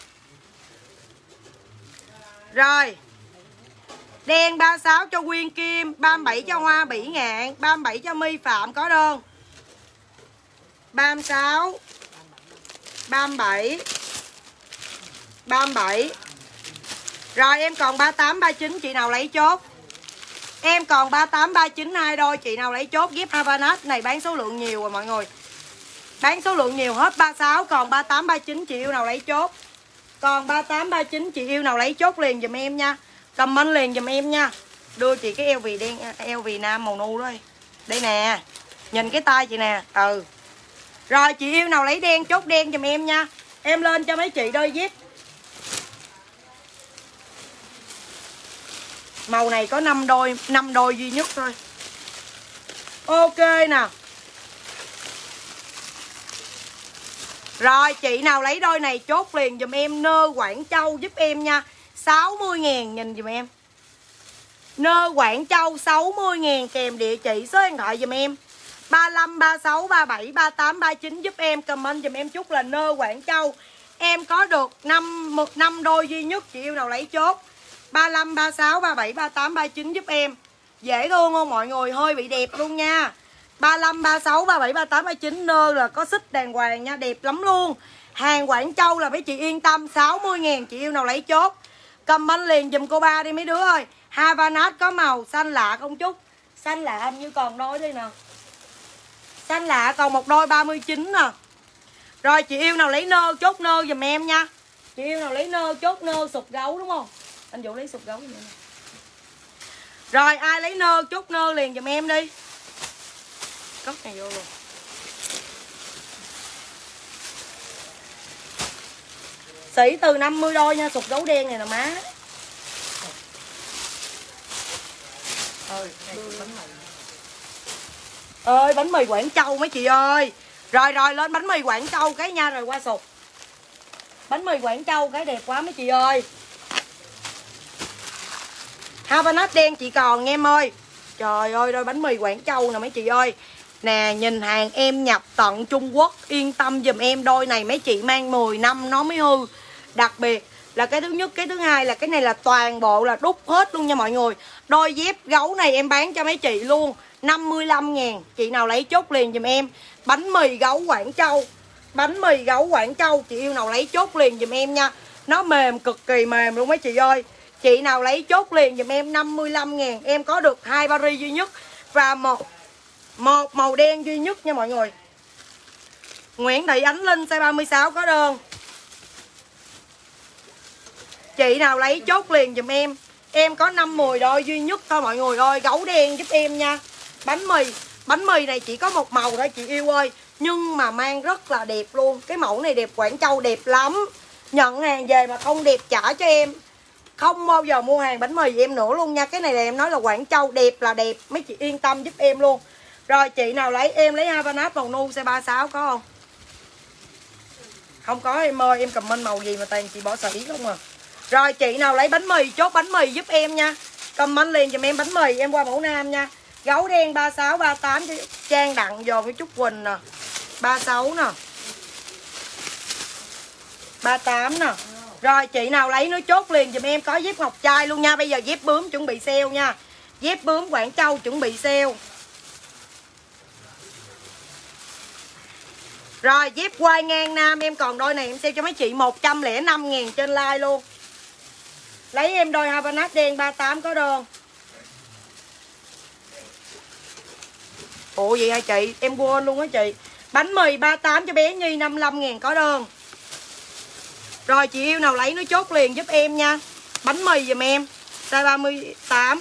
S2: Rồi. Đen ba mươi sáu cho Quyên Kim, ba mươi bảy cho Hoa Bỉ Ngạn, ba mươi bảy cho My Phạm có đơn. ba mươi sáu, ba mươi bảy, ba mươi bảy. Rồi em còn ba mươi tám, ba mươi chín, chị nào lấy chốt. Em còn ba mươi tám, ba mươi chín hai đôi, chị nào lấy chốt. Ghép Havana này bán số lượng nhiều rồi mọi người. Bán số lượng nhiều hết ba mươi sáu, còn ba mươi tám, ba mươi chín, chị yêu nào lấy chốt. Còn ba mươi tám, ba mươi chín, chị yêu nào lấy chốt liền giùm em nha. Comment liền giùm em nha. Đưa chị cái eo vì đen, eo vì nam màu nu đó. Đây nè. Nhìn cái tay chị nè. Ừ. Rồi chị yêu nào lấy đen chốt đen giùm em nha. Em lên cho mấy chị đôi dép. Màu này có năm đôi, năm đôi duy nhất thôi. Ok nè. Rồi chị nào lấy đôi này chốt liền giùm em nơ Quảng Châu giúp em nha. sáu mươi ngàn nhìn giùm em. Nơ Quảng Châu sáu mươi ngàn kèm địa chỉ số điện thoại giùm em. ba lăm, ba sáu, ba bảy, ba tám, ba chín giúp em. Comment giùm em chút là nơ Quảng Châu. Em có được năm, một năm đôi duy nhất. Chị yêu nào lấy chốt. ba lăm, ba sáu, ba bảy, ba tám, ba chín giúp em. Dễ thương không mọi người, hơi bị đẹp luôn nha. ba lăm, ba sáu, ba bảy, ba tám, ba chín nơ là có xích đàng hoàng nha, đẹp lắm luôn. Hàng Quảng Châu là mấy chị yên tâm. Sáu mươi ngàn chị yêu nào lấy chốt. Comment liền dùm cô ba đi mấy đứa ơi. Havana có màu xanh lạ không chút. Xanh lạ hình như còn đôi đây nè. Xanh lạ còn một đôi ba mươi chín nè. Rồi chị yêu nào lấy nơ chốt nơ dùm em nha. Chị yêu nào lấy nơ chốt nơ sụt gấu đúng không? Anh Vũ lấy sụt gấu dùm em. Rồi ai lấy nơ chốt nơ liền dùm em đi. Cất này vô luôn. Sĩ từ năm mươi đôi nha, sụt gấu đen này nè má. Ơi, ơi bánh mì Quảng Châu mấy chị ơi. Rồi rồi lên bánh mì Quảng Châu cái nha rồi qua sụt. Bánh mì Quảng Châu cái đẹp quá mấy chị ơi. Havanac đen chị còn nghe em ơi. Trời ơi, đôi bánh mì Quảng Châu nè mấy chị ơi. Nè, nhìn hàng em nhập tận Trung Quốc, yên tâm giùm em, đôi này mấy chị mang mười năm nó mới hư. Đặc biệt là cái thứ nhất, cái thứ hai là cái này là toàn bộ là đúc hết luôn nha mọi người. Đôi dép gấu này em bán cho mấy chị luôn năm mươi lăm ngàn. Chị nào lấy chốt liền giùm em. Bánh mì gấu Quảng Châu. Bánh mì gấu Quảng Châu, chị yêu nào lấy chốt liền giùm em nha. Nó mềm, cực kỳ mềm luôn mấy chị ơi. Chị nào lấy chốt liền giùm em năm mươi lăm ngàn. Em có được hai Paris duy nhất và một một màu đen duy nhất nha mọi người. Nguyễn Thị Ánh Linh size ba mươi sáu có đơn. Chị nào lấy chốt liền giùm em. Em có năm mười đôi duy nhất thôi mọi người ơi. Gấu đen giúp em nha. Bánh mì Bánh mì này chỉ có một màu thôi chị yêu ơi. Nhưng mà mang rất là đẹp luôn. Cái mẫu này đẹp, Quảng Châu đẹp lắm. Nhận hàng về mà không đẹp trả cho em, không bao giờ mua hàng bánh mì em nữa luôn nha. Cái này là em nói là Quảng Châu đẹp là đẹp. Mấy chị yên tâm giúp em luôn. Rồi chị nào lấy em lấy Havanac màu nu size ba mươi sáu có không? Không có em ơi. Em comment màu gì mà toàn chị bỏ sỉ không à. Rồi chị nào lấy bánh mì chốt bánh mì giúp em nha. Comment liền giùm em bánh mì. Em qua mẫu nam nha. Gấu đen ba mươi sáu, ba mươi tám Trang Đặng dồn với Trúc Quỳnh nè. ba mươi sáu nè, ba mươi tám nè. Rồi chị nào lấy nó chốt liền giùm em. Có dép ngọc trai luôn nha. Bây giờ dép bướm chuẩn bị sale nha. Dép bướm Quảng Châu chuẩn bị sale. Rồi dép quai ngang nam em còn đôi này em sale cho mấy chị một trăm lẻ năm ngàn trên like luôn. Lấy em đôi Havanac đen ba mươi tám có đơn. Ủa vậy hả chị? Em quên luôn á chị. Bánh mì ba mươi tám cho bé Nhi năm mươi lăm ngàn có đơn. Rồi chị yêu nào lấy nó chốt liền giúp em nha. Bánh mì giùm em size ba mươi tám.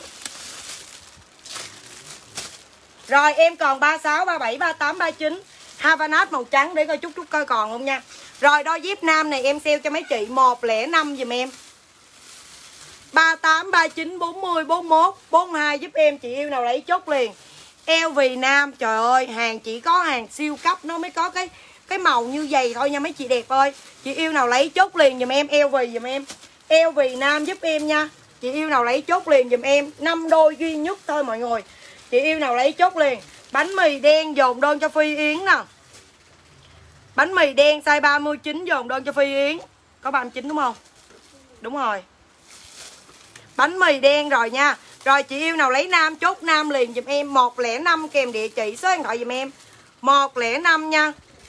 S2: Rồi em còn ba mươi sáu, ba mươi bảy, ba mươi tám, ba mươi chín Havanac màu trắng để coi chút chút coi còn không nha. Rồi đôi dép nam này em sale cho mấy chị một không năm giùm em. ba mươi tám, ba mươi chín, bốn mươi, bốn mươi mốt, bốn mươi hai giúp em. Chị yêu nào lấy chốt liền. Eo vì nam, trời ơi, hàng chỉ có hàng siêu cấp nó mới có cái cái màu như vậy thôi nha mấy chị đẹp ơi. Chị yêu nào lấy chốt liền giùm em. Eo vì giùm em. Eo vì nam giúp em nha. Chị yêu nào lấy chốt liền giùm em. Năm đôi duy nhất thôi mọi người. Chị yêu nào lấy chốt liền. Bánh mì đen dồn đơn cho Phi Yến nè. Bánh mì đen size ba mươi chín dồn đơn cho Phi Yến. Có ba mươi chín đúng không? Đúng rồi. Bánh mì đen rồi nha. Rồi chị yêu nào lấy nam chốt nam liền giùm em một không năm kèm địa chỉ số điện thoại giùm em. một không năm nha.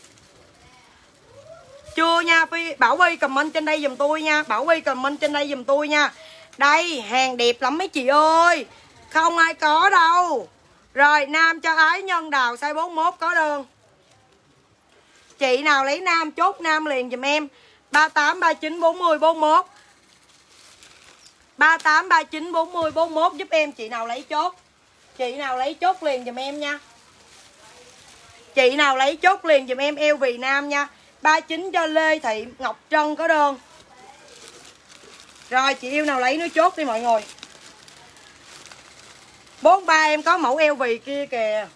S2: Chưa nha Phi, Bảo Huy comment trên đây giùm tôi nha. Bảo Huy comment trên đây giùm tôi nha. Đây hàng đẹp lắm mấy chị ơi. Không ai có đâu. Rồi nam cho Ái Nhân Đào size bốn mươi mốt có đơn. Chị nào lấy nam chốt nam liền giùm em. ba mươi tám, ba mươi chín, bốn mươi, bốn mươi mốt. ba mươi tám, ba mươi chín, bốn mươi, bốn mươi mốt giúp em. Chị nào lấy chốt. Chị nào lấy chốt liền giùm em nha. Chị nào lấy chốt liền giùm em. Eo vì nam nha. ba mươi chín cho Lê Thị Ngọc Trân có đơn. Rồi chị yêu nào lấy nó chốt đi mọi người. bốn mươi ba em có mẫu eo vì kia kìa.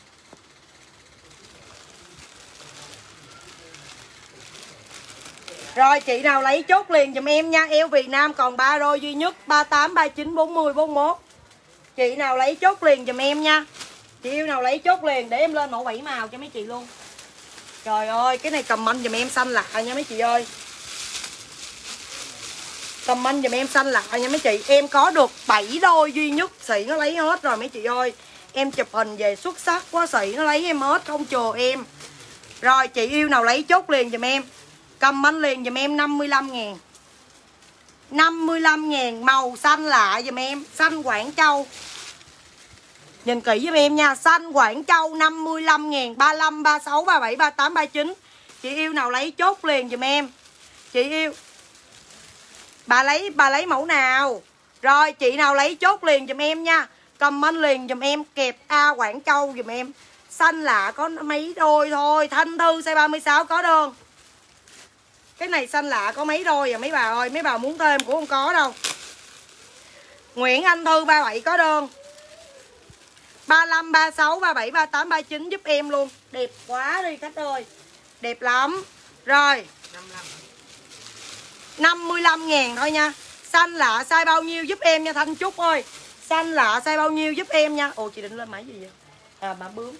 S2: Rồi chị nào lấy chốt liền giùm em nha. Eo vì nam còn ba đôi duy nhất. ba mươi tám, ba mươi chín, bốn mươi, bốn mươi mốt. Chị nào lấy chốt liền giùm em nha. Chị yêu nào lấy chốt liền. Để em lên mẫu bảy màu cho mấy chị luôn. Trời ơi cái này comment giùm em xanh lạ nha mấy chị ơi. Comment giùm em xanh lạ nha mấy chị. Em có được bảy đôi duy nhất. Sĩ nó lấy hết rồi mấy chị ơi. Em chụp hình về xuất sắc quá. Sĩ nó lấy em hết không chừa em. Rồi chị yêu nào lấy chốt liền giùm em. Comment liền giùm em năm mươi lăm ngàn. năm mươi lăm ngàn màu xanh lạ giùm em. Xanh Quảng Châu. Nhìn kỹ giúp em nha. Xanh Quảng Châu năm mươi lăm ngàn. ba mươi lăm, ba mươi sáu, ba mươi bảy, ba mươi tám, ba mươi chín. Chị yêu nào lấy chốt liền giùm em. Chị yêu Bà lấy bà lấy mẫu nào. Rồi chị nào lấy chốt liền giùm em nha. Comment liền giùm em. Kẹp A Quảng Châu giùm em. Xanh lạ có mấy đôi thôi. Thanh Thư size ba mươi sáu có đơn. Cái này xanh lạ có mấy đôi à mấy bà ơi. Mấy bà muốn thêm cũng không có đâu. Nguyễn Anh Thư ba mươi bảy có đơn. ba mươi lăm, ba mươi sáu, ba mươi bảy, ba mươi tám, ba mươi chín giúp em luôn. Đẹp quá đi khách ơi. Đẹp lắm. Rồi năm mươi lăm ngàn thôi nha. Xanh lạ size bao nhiêu giúp em nha Thanh Trúc ơi. Xanh lạ size bao nhiêu giúp em nha. Ồ chị định lên mã gì vậy? À mã bướm.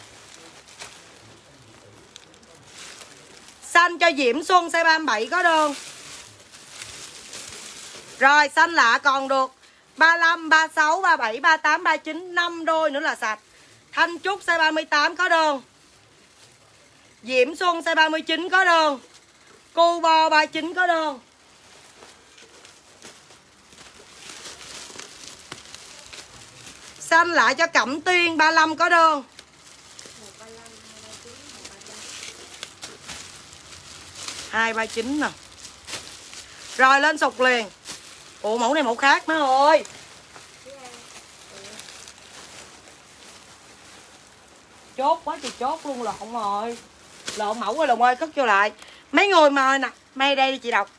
S2: Xanh cho Diễm Xuân size ba mươi bảy có đơn. Rồi xanh lạ còn được ba mươi lăm, ba mươi sáu, ba mươi bảy, ba mươi tám, ba mươi chín, năm đôi nữa là sạch. Thanh Trúc size ba mươi tám có đơn. Diễm Xuân size ba mươi chín có đơn. Cu Bo ba mươi chín có đơn. Xanh lại cho Cẩm Tiên ba mươi lăm có đơn. hai ba chín nè. Rồi lên sục liền. Ủa mẫu này mẫu khác má ơi. Chốt quá thì chốt luôn lộn rồi. Lộn mẫu rồi Lộn ơi, cất vô lại. Mấy người mà nè, may đây chị đọc.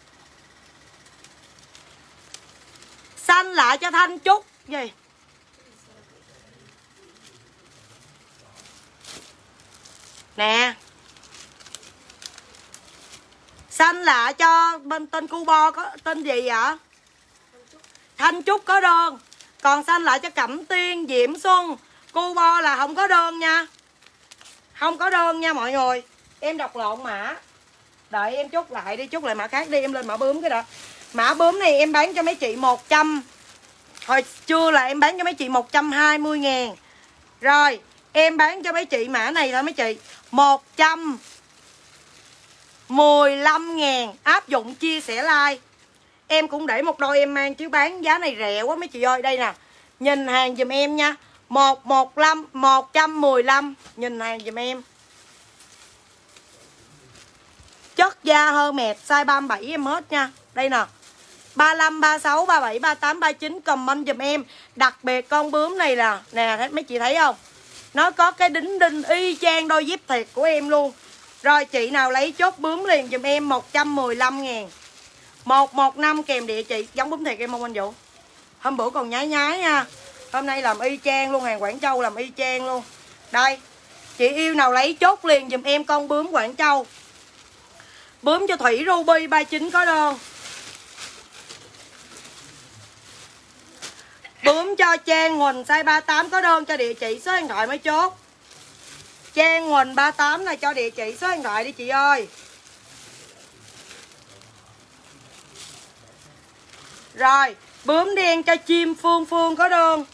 S2: Xanh lại cho Thanh Trúc. Gì? Nè. Xanh lạ cho bên tên Cu Bo có tên gì vậy? Thanh Trúc có đơn. Còn xanh lại cho Cẩm Tiên, Diễm Xuân, Cu Bo là không có đơn nha. Không có đơn nha mọi người. Em đọc lộn mã. Đợi em chốt lại đi, chốt lại mã khác đi, em lên mã bướm cái đó. Mã bướm này em bán cho mấy chị một trăm. Hồi trưa là em bán cho mấy chị một trăm hai mươi ngàn. Rồi em bán cho mấy chị mã này thôi mấy chị, một trăm mười lăm ngàn. Áp dụng chia sẻ like. Em cũng để một đôi em mang chứ bán giá này rẻ quá mấy chị ơi. Đây nè, nhìn hàng giùm em nha. Một một lăm, một trăm mười lăm. Nhìn hàng giùm em. Chất da hơn mệt, size ba mươi bảy em hết nha. Đây nè, ba mươi lăm, ba mươi sáu, ba mươi bảy, ba mươi tám, ba mươi chín. Comment giùm em. Đặc biệt con bướm này là nè, mấy chị thấy không? Nó có cái đính đinh y chang đôi dép thiệt của em luôn. Rồi chị nào lấy chốt bướm liền giùm em một trăm mười lăm ngàn. một một năm kèm địa chỉ. Giống bướm thiệt em không anh Vũ? Hôm bữa còn nhái nhái nha. Hôm nay làm y chang luôn, hàng Quảng Châu làm y chang luôn. Đây, chị yêu nào lấy chốt liền giùm em con bướm Quảng Châu. Bướm cho Thủy Ruby ba mươi chín có đơn. Bướm cho Trang Huỳnh size ba mươi tám có đơn, cho địa chỉ số điện thoại mới chốt. Trang Huỳnh ba mươi tám này cho địa chỉ số điện thoại đi chị ơi. Rồi, bướm đen cho Chim Phương Phương có đơn.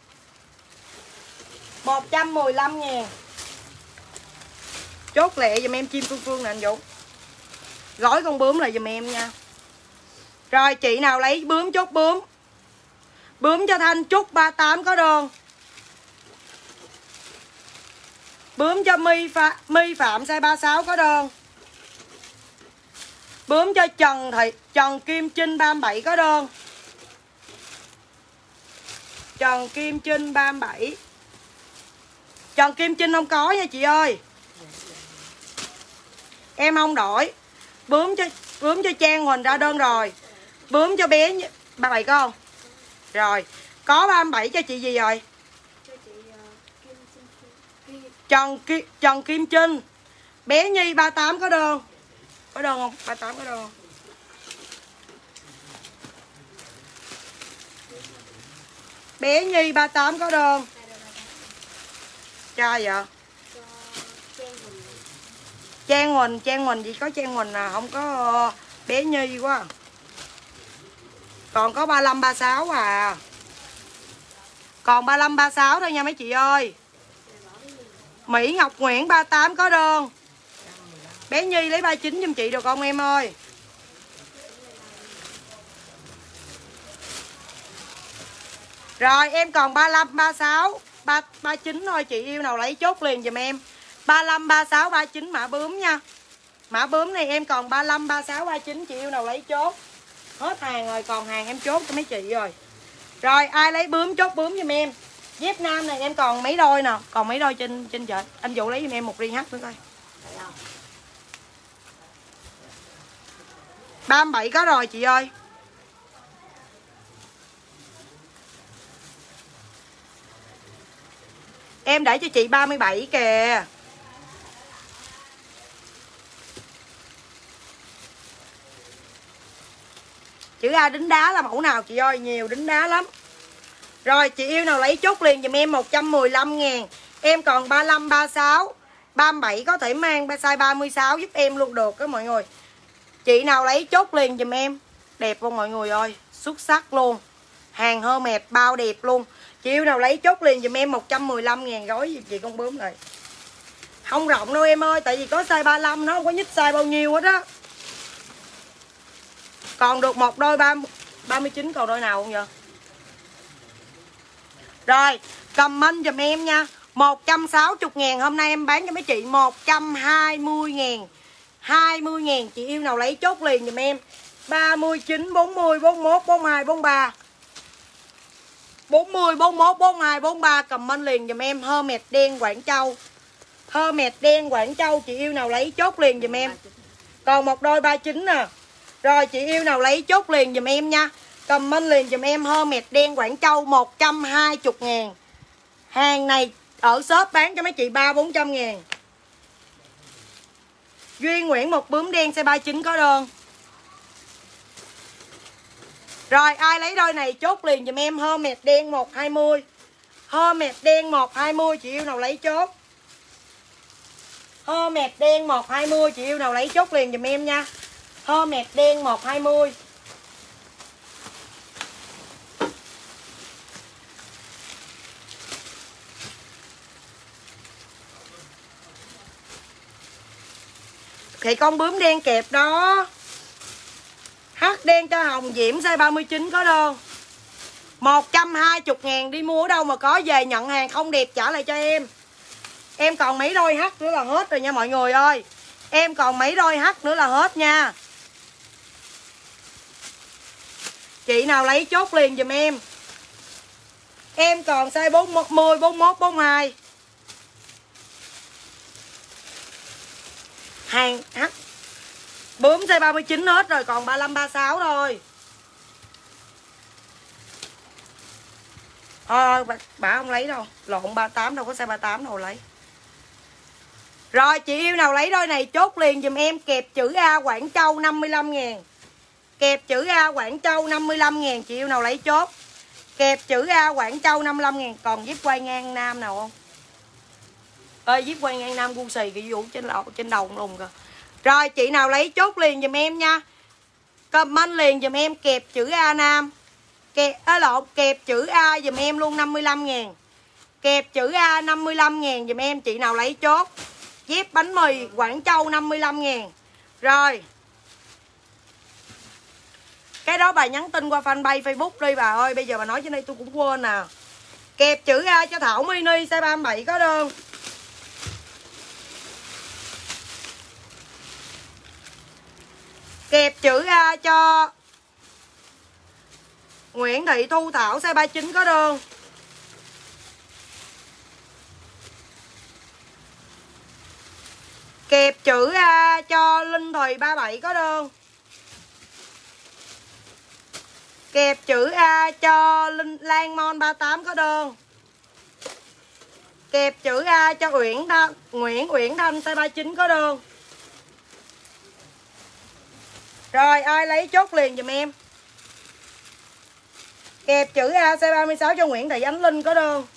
S2: một trăm mười lăm ngàn. Chốt lẹ giùm em Chim Phương Phương nè anh Vũ. Gói con bướm lại giùm em nha. Rồi chị nào lấy bướm chốt bướm. Bướm cho Thanh Trúc ba mươi tám có đơn. Bướm cho My Phạm, My Phạm size ba mươi sáu có đơn. Bướm cho Trần Thị Trần Kim Trinh ba mươi bảy có đơn. Trần Kim Trinh ba mươi bảy. Trần Kim Trinh không có nha chị ơi. Em không đổi. Bướm cho bướm cho Trang Huỳnh ra đơn rồi. Bướm cho bé ba mươi bảy có không? Rồi, có ba mươi bảy cho chị gì rồi? Trần Kim Trần Kim Trinh. Bé Nhi ba mươi tám có đơn. Có đơn không? ba mươi tám có đơn không? Bé Nhi ba mươi tám có đơn. Cho vậy? Trang Huỳnh, Trang Huỳnh chỉ có Trang Huỳnh à, không có bé Nhi quá. Còn có ba mươi lăm, ba mươi sáu à. Còn ba mươi lăm, ba mươi sáu thôi nha mấy chị ơi. Mỹ Ngọc Nguyễn ba mươi tám có đơn. Bé Nhi lấy ba mươi chín giùm chị được không em ơi? Rồi em còn ba mươi lăm, ba mươi sáu, ba mươi chín thôi, chị yêu nào lấy chốt liền giùm em. ba mươi lăm, ba mươi sáu, ba mươi chín mã bướm nha. Mã bướm này em còn ba mươi lăm, ba mươi sáu, ba mươi chín, chị yêu nào lấy chốt. Hết hàng rồi, còn hàng em chốt cho mấy chị rồi. Rồi ai lấy bướm chốt bướm giùm em. Dép nam này em còn mấy đôi nè, còn mấy đôi trên trên chợ. Anh Vũ lấy giùm em một riêng H nữa coi. ba mươi bảy có rồi chị ơi. Em để cho chị ba mươi bảy kìa. Chữ A đính đá là mẫu nào chị ơi? Nhiều đính đá lắm. Rồi chị yêu nào lấy chốt liền dùm em một trăm mười lăm ngàn. Em còn ba mươi lăm, ba mươi sáu, ba mươi bảy có thể mang size ba mươi sáu giúp em luôn được đó mọi người. Chị nào lấy chốt liền dùm em. Đẹp không mọi người ơi, xuất sắc luôn. Hàng Hermes bao đẹp luôn. Chị yêu nào lấy chốt liền dùm em một trăm mười lăm ngàn gói gì chị con bướm này. Không rộng đâu em ơi, tại vì có size ba mươi lăm nó không có nhích size bao nhiêu hết á. Còn được một đôi ba mươi chín, còn đôi nào không vậy? Rồi, comment giùm em nha. một trăm sáu mươi ngàn, hôm nay em bán cho mấy chị một trăm hai mươi ngàn. hai mươi ngàn, chị yêu nào lấy chốt liền giùm em. ba mươi chín, bốn mươi, bốn mươi mốt, bốn mươi hai, bốn mươi ba. bốn mươi, bốn mươi mốt, bốn mươi hai, bốn mươi ba comment liền giùm em. Hermes đen Quảng Châu. Hermes đen Quảng Châu, chị yêu nào lấy chốt liền giùm em. Còn một đôi ba mươi chín nè. Rồi chị yêu nào lấy chốt liền giùm em nha. Comment liền giùm em Hermes đen Quảng Châu một trăm hai mươi ngàn. Hàng này ở shop bán cho mấy chị ba bốn trăm ngàn. Duyên Nguyễn một bướm đen size ba mươi chín có đơn. Rồi ai lấy đôi này chốt liền giùm em Hermes đen một hai mươi. Hermes đen một hai mươi, chị yêu nào lấy chốt. Hermes đen một hai mươi, chị yêu nào lấy chốt liền giùm em nha. Hermes đen một hai mươi. Thì con bướm đen kẹp đó. H đen cho Hồng Diễm size ba mươi chín có đơn. một trăm hai mươi ngàn, đi mua ở đâu mà có, về nhận hàng không đẹp trả lại cho em. Em còn mấy đôi H nữa là hết rồi nha mọi người ơi. Em còn mấy đôi H nữa là hết nha. Chị nào lấy chốt liền giùm em. Em còn size bốn mươi, bốn mươi mốt, bốn mươi hai. Hàng H bướm size ba mươi chín hết rồi, còn ba mươi lăm, ba mươi sáu thôi. Thôi bà, bà không lấy đâu. Lộn ba mươi tám đâu có size ba mươi tám đâu lấy. Rồi chị yêu nào lấy đôi này chốt liền dùm em. Kẹp chữ A Quảng Châu năm mươi lăm ngàn. Kẹp chữ A Quảng Châu năm mươi lăm ngàn. Chị yêu nào lấy chốt. Kẹp chữ A Quảng Châu năm mươi lăm ngàn. Còn zip quay ngang nam nào không? Ơi zip quay ngang nam gu xì cái vũ trên đầu, trên đầu lùng kìa. Rồi chị nào lấy chốt liền dùm em nha. Comment liền dùm em kẹp chữ A nam. Kẹp, à, lộn, kẹp chữ A dùm em luôn năm mươi lăm ngàn. Kẹp chữ A năm mươi lăm ngàn dùm em. Chị nào lấy chốt. Dép bánh mì Quảng Châu năm mươi lăm ngàn. Rồi. Cái đó bà nhắn tin qua fanpage Facebook đi bà ơi. Bây giờ bà nói trên đây tôi cũng quên nè. Kẹp chữ A cho Thảo Mini size ba mươi bảy có đơn. Kẹp chữ A cho Nguyễn Thị Thu Thảo size ba mươi chín có đơn. Kẹp chữ A cho Linh Thùy ba mươi bảy có đơn. Kẹp chữ A cho Linh Lan Mon ba mươi tám có đơn. Kẹp chữ A cho Uyển Thanh, Nguyễn Uyển Thanh size ba mươi chín có đơn. Rồi ai lấy chốt liền giùm em. Kẹp chữ A size ba mươi sáu cho Nguyễn Thị Ánh Linh có đơn.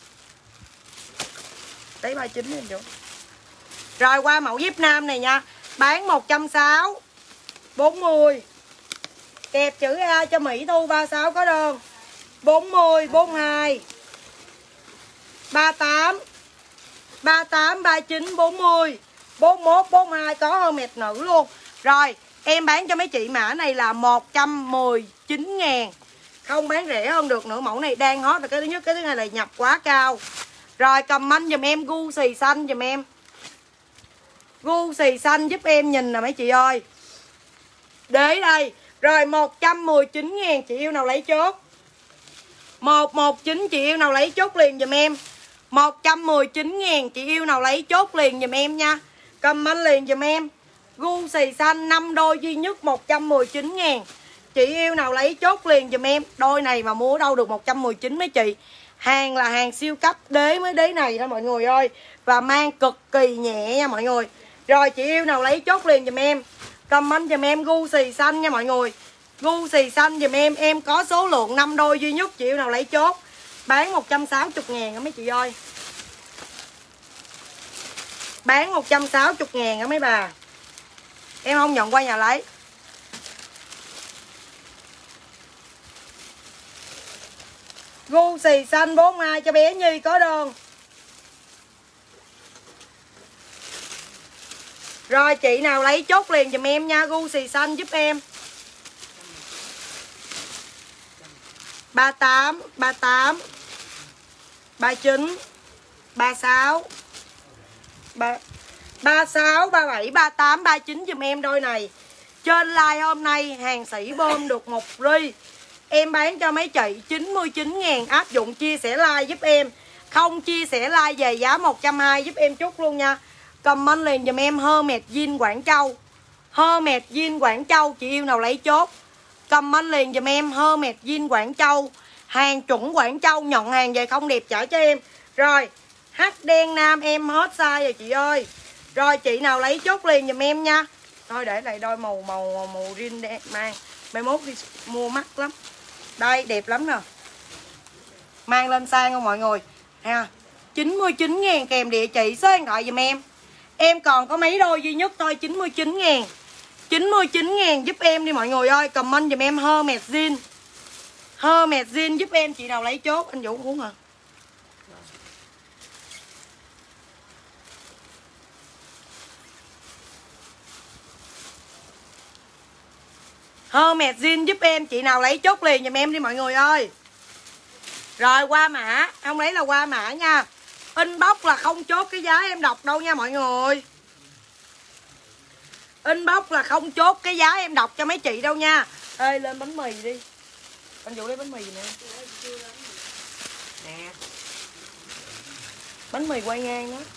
S2: Đấy ba mươi chín em chỗ. Rồi qua mẫu zip nam này nha. Bán một trăm sáu mươi, bốn mươi. Kẹp chữ A cho Mỹ Thu ba mươi sáu có đơn. bốn mươi, bốn mươi hai, ba mươi tám, ba mươi tám, ba mươi chín, bốn mươi, bốn mươi mốt, bốn mươi hai có Hermes nữ luôn. Rồi em bán cho mấy chị mã này là một trăm mười chín ngàn. Không bán rẻ hơn được nữa. Mẫu này đang hot. Cái thứ nhất, cái thứ hai là nhập quá cao. Rồi comment giùm em gu xì xanh giùm em. Gu xì xanh giúp em nhìn nè mấy chị ơi. Để đây. Rồi một trăm mười chín ngàn. Chị yêu nào lấy chốt. một một chín chị yêu nào lấy chốt liền giùm em. một trăm mười chín ngàn. Chị yêu nào lấy chốt liền giùm em nha. Comment liền giùm em. Gu xì xanh năm đôi duy nhất một trăm mười chín ngàn. Chị yêu nào lấy chốt liền giùm em. Đôi này mà mua đâu được một trăm mười chín mấy chị. Hàng là hàng siêu cấp đế mới đế này đó mọi người ơi. Và mang cực kỳ nhẹ nha mọi người. Rồi chị yêu nào lấy chốt liền giùm em. Comment giùm em gu xì xanh nha mọi người. Gu xì xanh giùm em. Em có số lượng năm đôi duy nhất. Chị yêu nào lấy chốt. Bán một trăm sáu mươi ngàn á mấy chị ơi. Bán một trăm sáu mươi ngàn á mấy bà. Em không nhận qua nhà lấy. Gu xì xanh bốn mươi hai cho bé Nhi có đơn. Rồi chị nào lấy chốt liền giùm em nha. Gu xì xanh giúp em. ba tám, ba tám, ba chín, ba sáu, ba sáu, ba bảy, ba tám, ba chín giùm em đôi này. Trên live hôm nay hàng sĩ bơm được một ri. Em bán cho mấy chị chín mươi chín ngàn, áp dụng chia sẻ like giúp em. Không chia sẻ like về giá một trăm hai mươi giúp em chút luôn nha. Comment liền giùm em Hermes Jean Quảng Châu. Hermes Jean Quảng Châu, chị yêu nào lấy chốt. Comment liền giùm em Hermes Jean Quảng Châu. Hàng chuẩn Quảng Châu, nhận hàng về không đẹp trả cho em. Rồi, H đen nam em hết size rồi chị ơi. Rồi chị nào lấy chốt liền giùm em nha. Thôi để lại đôi màu màu màu, màu rin đen mang. Mai mốt đi mua mắc lắm. Đây đẹp lắm nè. Mang lên sang không mọi người ha. chín mươi chín ngàn kèm địa chỉ, số điện thoại giùm em. Em còn có mấy đôi duy nhất thôi. Chín mươi chín ngàn. chín mươi chín ngàn giúp em đi mọi người ơi. Comment giùm em Hermes Jean. Hermes Jean giúp em. Chị nào lấy chốt. Anh Vũ uống hả? Hermes Jean giúp em. Chị nào lấy chốt liền giùm em đi mọi người ơi. Rồi qua mã. Không lấy là qua mã nha. Inbox là không chốt cái giá em đọc đâu nha mọi người. Inbox là không chốt cái giá em đọc cho mấy chị đâu nha. Ê lên bánh mì đi. Anh Vũ lấy bánh mì gì nè. Nè. Bánh mì quay ngang đó.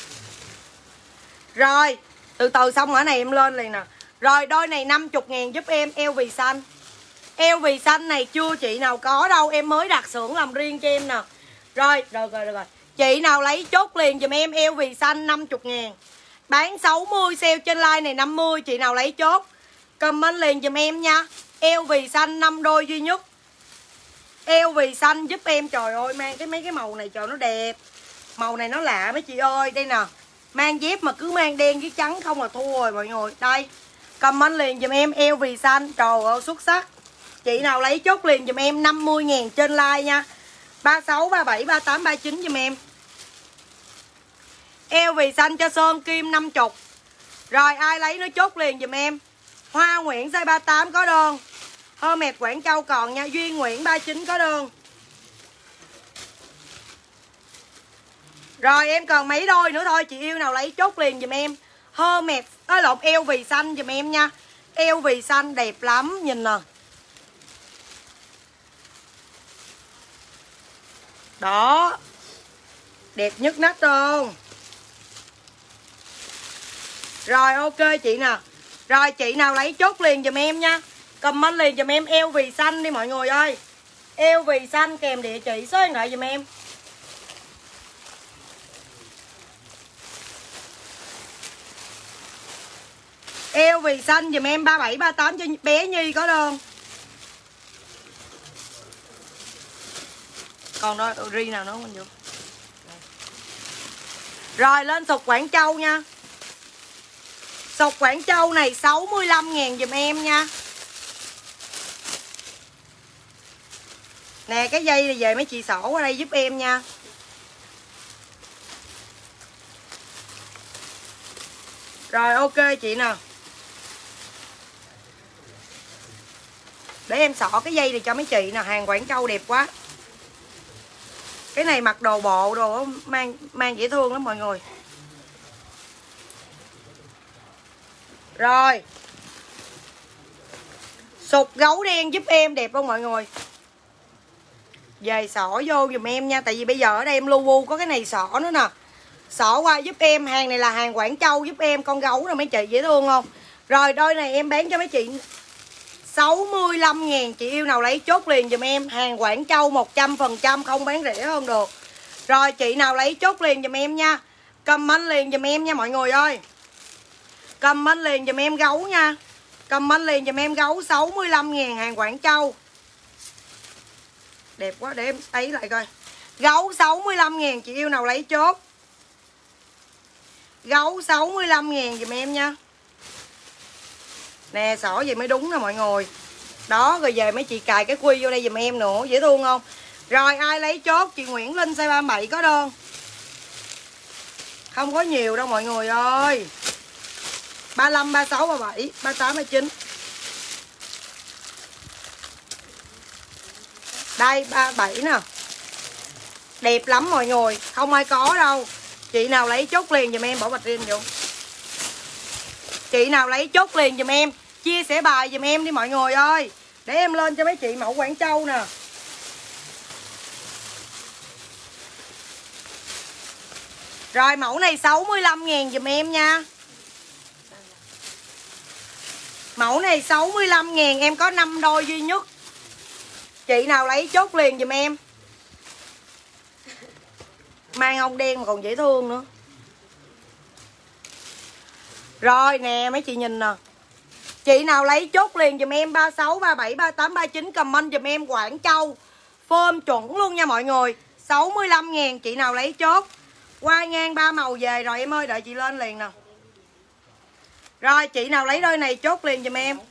S2: Rồi. Từ từ xong ở này em lên liền nè. Rồi đôi này năm mươi ngàn giúp em. Eo vì xanh. Eo vì xanh này chưa chị nào có đâu. Em mới đặt xưởng làm riêng cho em nè. Rồi rồi rồi rồi. Chị nào lấy chốt liền giùm em eo vì xanh năm mươi ngàn. Bán sáu mươi, sale trên like này năm mươi. Chị nào lấy chốt comment liền giùm em nha. Eo vì xanh năm đôi duy nhất. Eo vì xanh giúp em. Trời ơi mang cái mấy cái màu này trời nó đẹp. Màu này nó lạ mấy chị ơi. Đây nè. Mang dép mà cứ mang đen với trắng không là thua rồi mọi người. Đây. Comment liền giùm em eo vì xanh. Trời ơi xuất sắc. Chị nào lấy chốt liền giùm em năm mươi ngàn trên like nha. Ba sáu, ba bảy, ba tám, ba chín giùm em. Eo vì xanh cho Sơn Kim năm mươi. Rồi ai lấy nó chốt liền giùm em. Hoa Nguyễn size ba mươi tám có đơn. Hermes Quảng Châu còn nha. Duyên Nguyễn ba mươi chín có đơn. Rồi em còn mấy đôi nữa thôi. Chị yêu nào lấy chốt liền giùm em. Hermes ơi lộn eo vì xanh giùm em nha. Eo vì xanh đẹp lắm. Nhìn nè. Đó. Đẹp nhất nách luôn. Rồi ok chị nè. Rồi chị nào lấy chốt liền giùm em nha. Comment liền giùm em eo vì xanh đi mọi người ơi. Eo vì xanh kèm địa chỉ số điện thoại giùm em. Eo vì xanh giùm em ba bảy, ba tám cho bé Nhi có đơn. Còn đó ri nào nữa mình vô. Rồi lên sụt Quảng Châu nha. Sụt Quảng Châu này sáu mươi lăm ngàn giùm em nha. Nè cái dây này về mấy chị sổ ở đây giúp em nha. Rồi ok chị nè. Để em xỏ cái dây này cho mấy chị nè. Hàng Quảng Châu đẹp quá. Cái này mặc đồ bộ đồ mang mang dễ thương lắm mọi người. Rồi. Sụt gấu đen giúp em đẹp không mọi người. Về xỏ vô dùm em nha. Tại vì bây giờ ở đây em lu bu có cái này xỏ nữa nè. Xỏ qua giúp em. Hàng này là hàng Quảng Châu giúp em. Con gấu nè mấy chị dễ thương không. Rồi đôi này em bán cho mấy chị sáu mươi lăm ngàn. Chị yêu nào lấy chốt liền dùm em. Hàng Quảng Châu một trăm phần trăm không bán rẻ hơn được. Rồi chị nào lấy chốt liền dùm em nha. Comment liền dùm em nha mọi người ơi. Comment liền dùm em gấu nha. Comment liền dùm em gấu sáu mươi lăm ngàn hàng Quảng Châu. Đẹp quá, để em ấy lại coi. Gấu sáu mươi lăm ngàn, chị yêu nào lấy chốt. Gấu sáu mươi lăm ngàn dùm em nha. Nè, xỏ vậy mới đúng nè mọi người. Đó, rồi về mấy chị cài cái quy vô đây dùm em nữa, dễ thương không? Rồi ai lấy chốt, chị Nguyễn Linh size ba mươi bảy có đơn. Không có nhiều đâu mọi người ơi. ba mươi lăm, ba mươi sáu, ba mươi bảy, ba mươi tám, ba mươi chín. Đây, ba mươi bảy nè. Đẹp lắm mọi người, không ai có đâu. Chị nào lấy chốt liền dùm em, bỏ bạch riêng vô. Chị nào lấy chốt liền dùm em, chia sẻ bài dùm em đi mọi người ơi. Để em lên cho mấy chị mẫu Quảng Châu nè. Rồi mẫu này sáu mươi lăm ngàn dùm em nha. Mẫu này sáu mươi lăm ngàn, em có năm đôi duy nhất. Chị nào lấy chốt liền dùm em. Mang hông đen mà còn dễ thương nữa. Rồi nè mấy chị nhìn nè. Chị nào lấy chốt liền dùm em ba mươi sáu, ba mươi bảy, ba mươi tám, ba mươi chín comment dùm em Quảng Châu. Phơm chuẩn luôn nha mọi người. sáu mươi lăm ngàn, chị nào lấy chốt. Qua ngang ba màu về rồi em ơi, đợi chị lên liền nè. Rồi chị nào lấy đôi này chốt liền dùm em.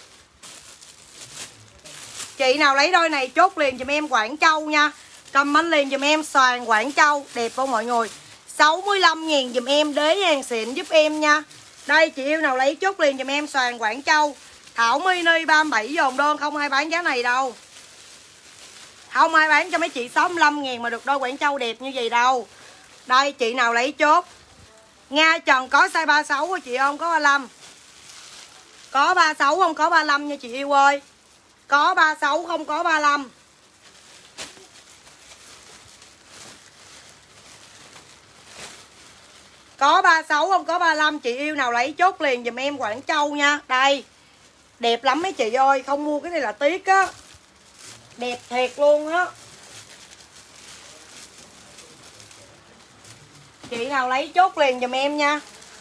S2: Chị nào lấy đôi này chốt liền dùm em Quảng Châu nha. Comment liền dùm em xoàn Quảng Châu. Đẹp không mọi người. sáu mươi lăm ngàn dùm em, đế hàng xịn giúp em nha. Đây chị yêu nào lấy chốt liền dùm em xoàn Quảng Châu. Thảo mini ba mươi bảy dồn đơn, không ai bán giá này đâu. Không ai bán cho mấy chị sáu mươi lăm ngàn mà được đôi Quảng Châu đẹp như vậy đâu. Đây chị nào lấy chốt. Nga Trần có size ba mươi sáu của chị không? Có ba mươi lăm. Có ba mươi sáu không? Có ba mươi lăm nha chị yêu ơi. Có ba mươi sáu không? Có ba mươi lăm. Có ba mươi sáu không? Có ba mươi lăm. Chị yêu nào lấy chốt liền dùm em Quảng Châu nha. Đây. Đẹp lắm mấy chị ơi. Không mua cái này là tiếc á. Đẹp thiệt luôn á. Chị nào lấy chốt liền dùm em nha.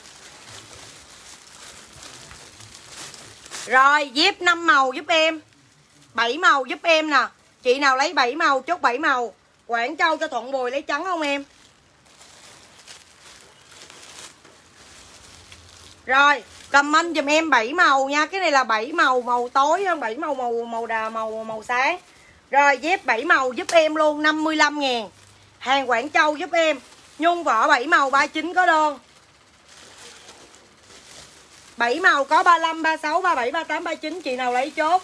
S2: Rồi dép năm màu giúp em, bảy màu giúp em nè. Chị nào lấy bảy màu chốt bảy màu. Quảng Châu cho Thuận Bùi lấy trắng không em? Rồi comment dùm em bảy màu nha. Cái này là bảy màu màu tối hơn, bảy màu màu màu đà màu màu sáng. Rồi dép bảy màu giúp em luôn năm mươi lăm ngàn. Hàng Quảng Châu giúp em. Nhung vỏ bảy màu ba mươi chín có đơn. bảy màu có ba mươi lăm, ba mươi sáu, ba mươi bảy, ba mươi tám, ba mươi chín. Chị nào lấy chốt.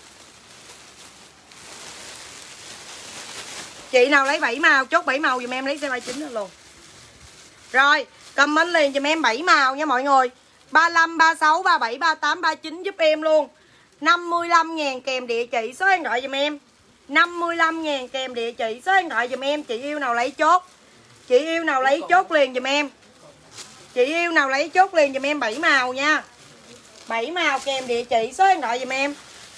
S2: Chị nào lấy bảy màu chốt bảy màu dùm em, lấy size ba mươi chín luôn. Rồi comment liền dùm em bảy màu nha mọi người. ba mươi lăm, ba mươi sáu, ba mươi bảy, ba mươi tám, ba mươi chín giúp em luôn. năm mươi lăm ngàn kèm địa chỉ số điện thoại dùm em. năm mươi lăm ngàn kèm địa chỉ số điện thoại dùm em. Chị yêu nào lấy chốt. Chị yêu nào lấy chốt liền dùm em. Chị yêu nào lấy chốt liền dùm em bảy màu nha. bảy màu kèm địa chỉ số điện thoại dùm em.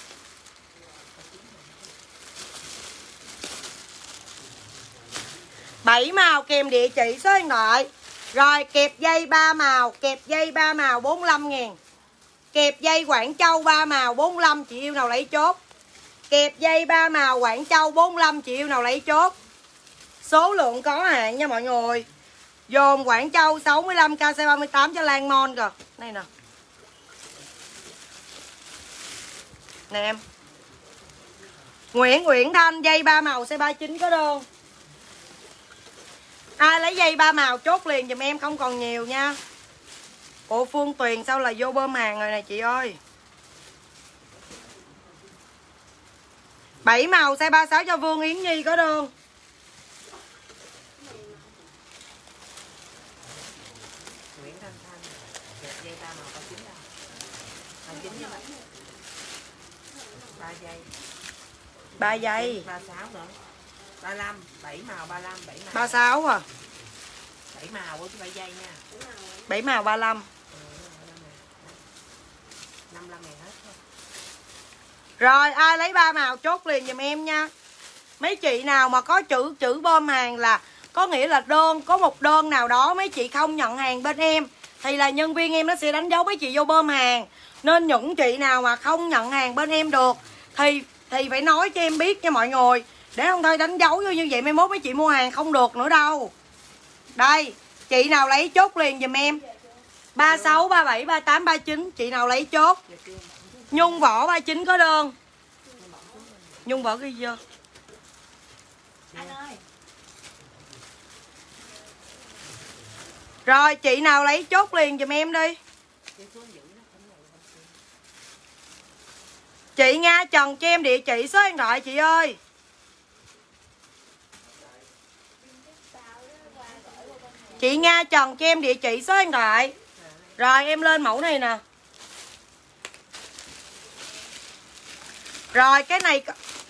S2: bảy màu kèm địa chỉ số điện thoại. Rồi kẹp dây ba màu, kẹp dây ba màu bốn mươi lăm ngàn. Kẹp dây Quảng Châu ba màu bốn mươi lăm, chị yêu nào lấy chốt. Kẹp dây ba màu Quảng Châu bốn mươi lăm, chị yêu nào lấy chốt. Số lượng có hạn nha mọi người. Dồn Quảng Châu sáu mươi lăm k size ba mươi tám cho Lan Mon kìa. Đây nè. Nè em. Nguyễn Nguyễn Thanh dây ba màu size ba mươi chín có đơn. Ai lấy dây ba màu chốt liền dùm em, không còn nhiều nha. Ủa Phương Tuyền sao là vô bơm hàng rồi nè chị ơi. bảy màu size ba mươi sáu cho Vương Yến Nhi có đơn.
S1: Nguyễn Thanh Thanh dây ba màu ba mươi chín đâu. ba mươi chín nha bạn. ba giây.
S2: ba giây.
S1: ba mươi sáu nữa. ba mươi lăm, bảy màu ba mươi lăm, bảy màu.
S2: ba mươi sáu à.
S1: bảy màu chứ bảy giây nha.
S2: bảy màu ba mươi lăm.
S1: năm mươi lăm ngàn hết thôi.
S2: Rồi ai lấy ba màu chốt liền giùm em nha. Mấy chị nào mà có chữ chữ bơm hàng là có nghĩa là đơn, có một đơn nào đó mấy chị không nhận hàng bên em thì là nhân viên em nó sẽ đánh dấu mấy chị vô bơm hàng. Nên những chị nào mà không nhận hàng bên em được thì thì phải nói cho em biết nha mọi người. Để không thôi đánh dấu vô như vậy mai mốt mấy chị mua hàng không được nữa đâu. Đây, chị nào lấy chốt liền giùm em. ba sáu, ba bảy, ba tám, ba chín, chị nào lấy chốt. Nhung vỏ ba chín có đơn. Nhung vỏ ghi chưa?
S1: Anh ơi.
S2: Rồi, chị nào lấy chốt liền giùm em đi. Chị Nga Trần cho em địa chỉ số điện thoại chị ơi. Chị Nga Trần cho em địa chỉ số điện thoại. Rồi em lên mẫu này nè. Rồi cái này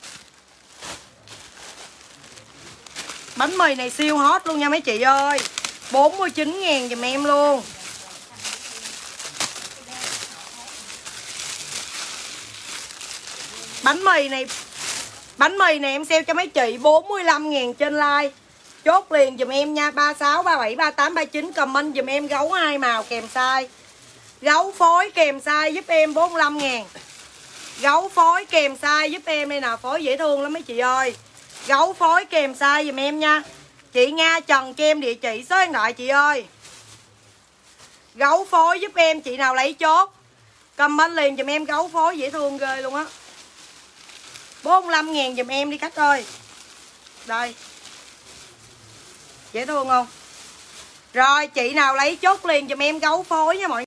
S2: bánh mì này siêu hot luôn nha mấy chị ơi. bốn mươi chín ngàn giùm em luôn. Bánh mì này Bánh mì này em sale cho mấy chị bốn mươi lăm ngàn trên like. Chốt liền dùm em nha. Ba sáu, ba bảy, ba tám, ba chín. Comment dùm em gấu hai màu kèm size. Gấu phối kèm size giúp em bốn mươi lăm ngàn. Gấu phối kèm size giúp em đây nè. Phối dễ thương lắm mấy chị ơi. Gấu phối kèm size dùm em nha. Chị Nga Trần cho em địa chỉ số điện thoại chị ơi. Gấu phối giúp em. Chị nào lấy chốt comment liền dùm em gấu phối dễ thương ghê luôn á. bốn mươi lăm ngàn dùm em đi khách ơi. Đây. Dễ thương không? Rồi chị nào lấy chốt liền dùm em gấu phối nha mọi người.